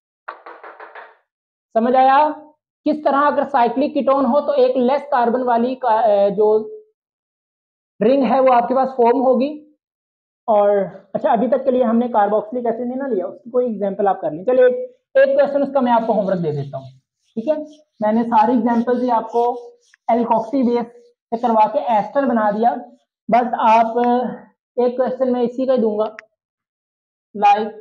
समझ आया। किस तरह अगर साइक्लिक कीटोन हो तो एक लेस कार्बन वाली का, जो रिंग है वो आपके पास फॉर्म होगी। और अच्छा, अभी तक के लिए हमने कार्बोक्सिलिक एसिड नहीं ना लिया, उसकी कोई एग्जांपल आप कर लें। चलिए एक क्वेश्चन उसका मैं आपको होमवर्क दे देता हूँ, ठीक है। मैंने सारी एग्जांपल्स ही आपको एल्कोक्सी बेस से करवा के एस्टर बना दिया, बस आप एक क्वेश्चन मैं इसी का ही दूंगा, लाइक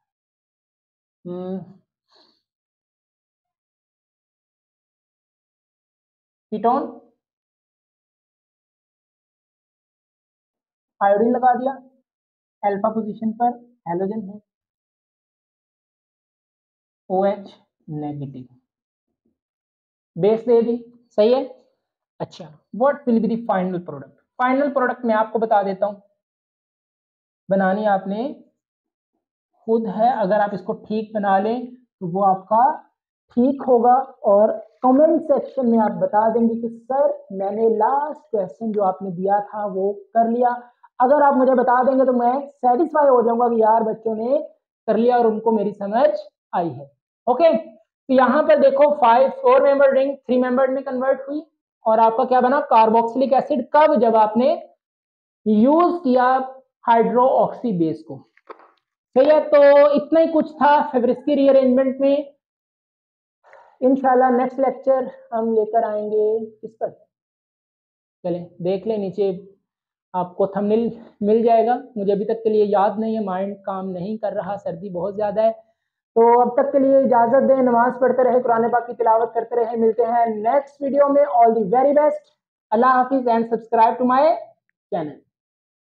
कीटोन, आयोडीन लगा दिया, अल्फा पोजीशन पर हैलोजन है, OH नेगेटिव, बेस दे दी। सही है, अच्छा, what will be the final product. Final product मैं आपको बता देता हूं, बनानी आपने खुद है, अगर आप इसको ठीक बना लें तो वो आपका ठीक होगा, और कमेंट सेक्शन में आप बता देंगे कि सर मैंने लास्ट क्वेश्चन जो आपने दिया था वो कर लिया। अगर आप मुझे बता देंगे तो मैं सेटिस्फाई हो जाऊंगा कि यार बच्चों ने कर लिया और उनको मेरी समझ आई है। ओके, तो यहां पर देखो five four member ring three member में कन्वर्ट हुई, और आपका क्या बना, कार्बोक्सिलिक एसिड। कब, जब आपने यूज किया हाइड्रो ऑक्सी बेस को। सही है, तो इतना ही कुछ था फेब्रिस्की रीअरेंजमेंट में। इंशाल्लाह नेक्स्ट लेक्चर हम लेकर आएंगे किस पर, चले देख ले, नीचे आपको थंबनेल मिल जाएगा। मुझे अभी तक के लिए याद नहीं है, माइंड काम नहीं कर रहा, सर्दी बहुत ज्यादा है। तो अब तक के लिए इजाजत दें, नमाज पढ़ते रहे, कुरान पाक की तिलावत करते रहे। मिलते हैं नेक्स्ट वीडियो में। All the very best. अल्लाह हाफिज and subscribe to my channel.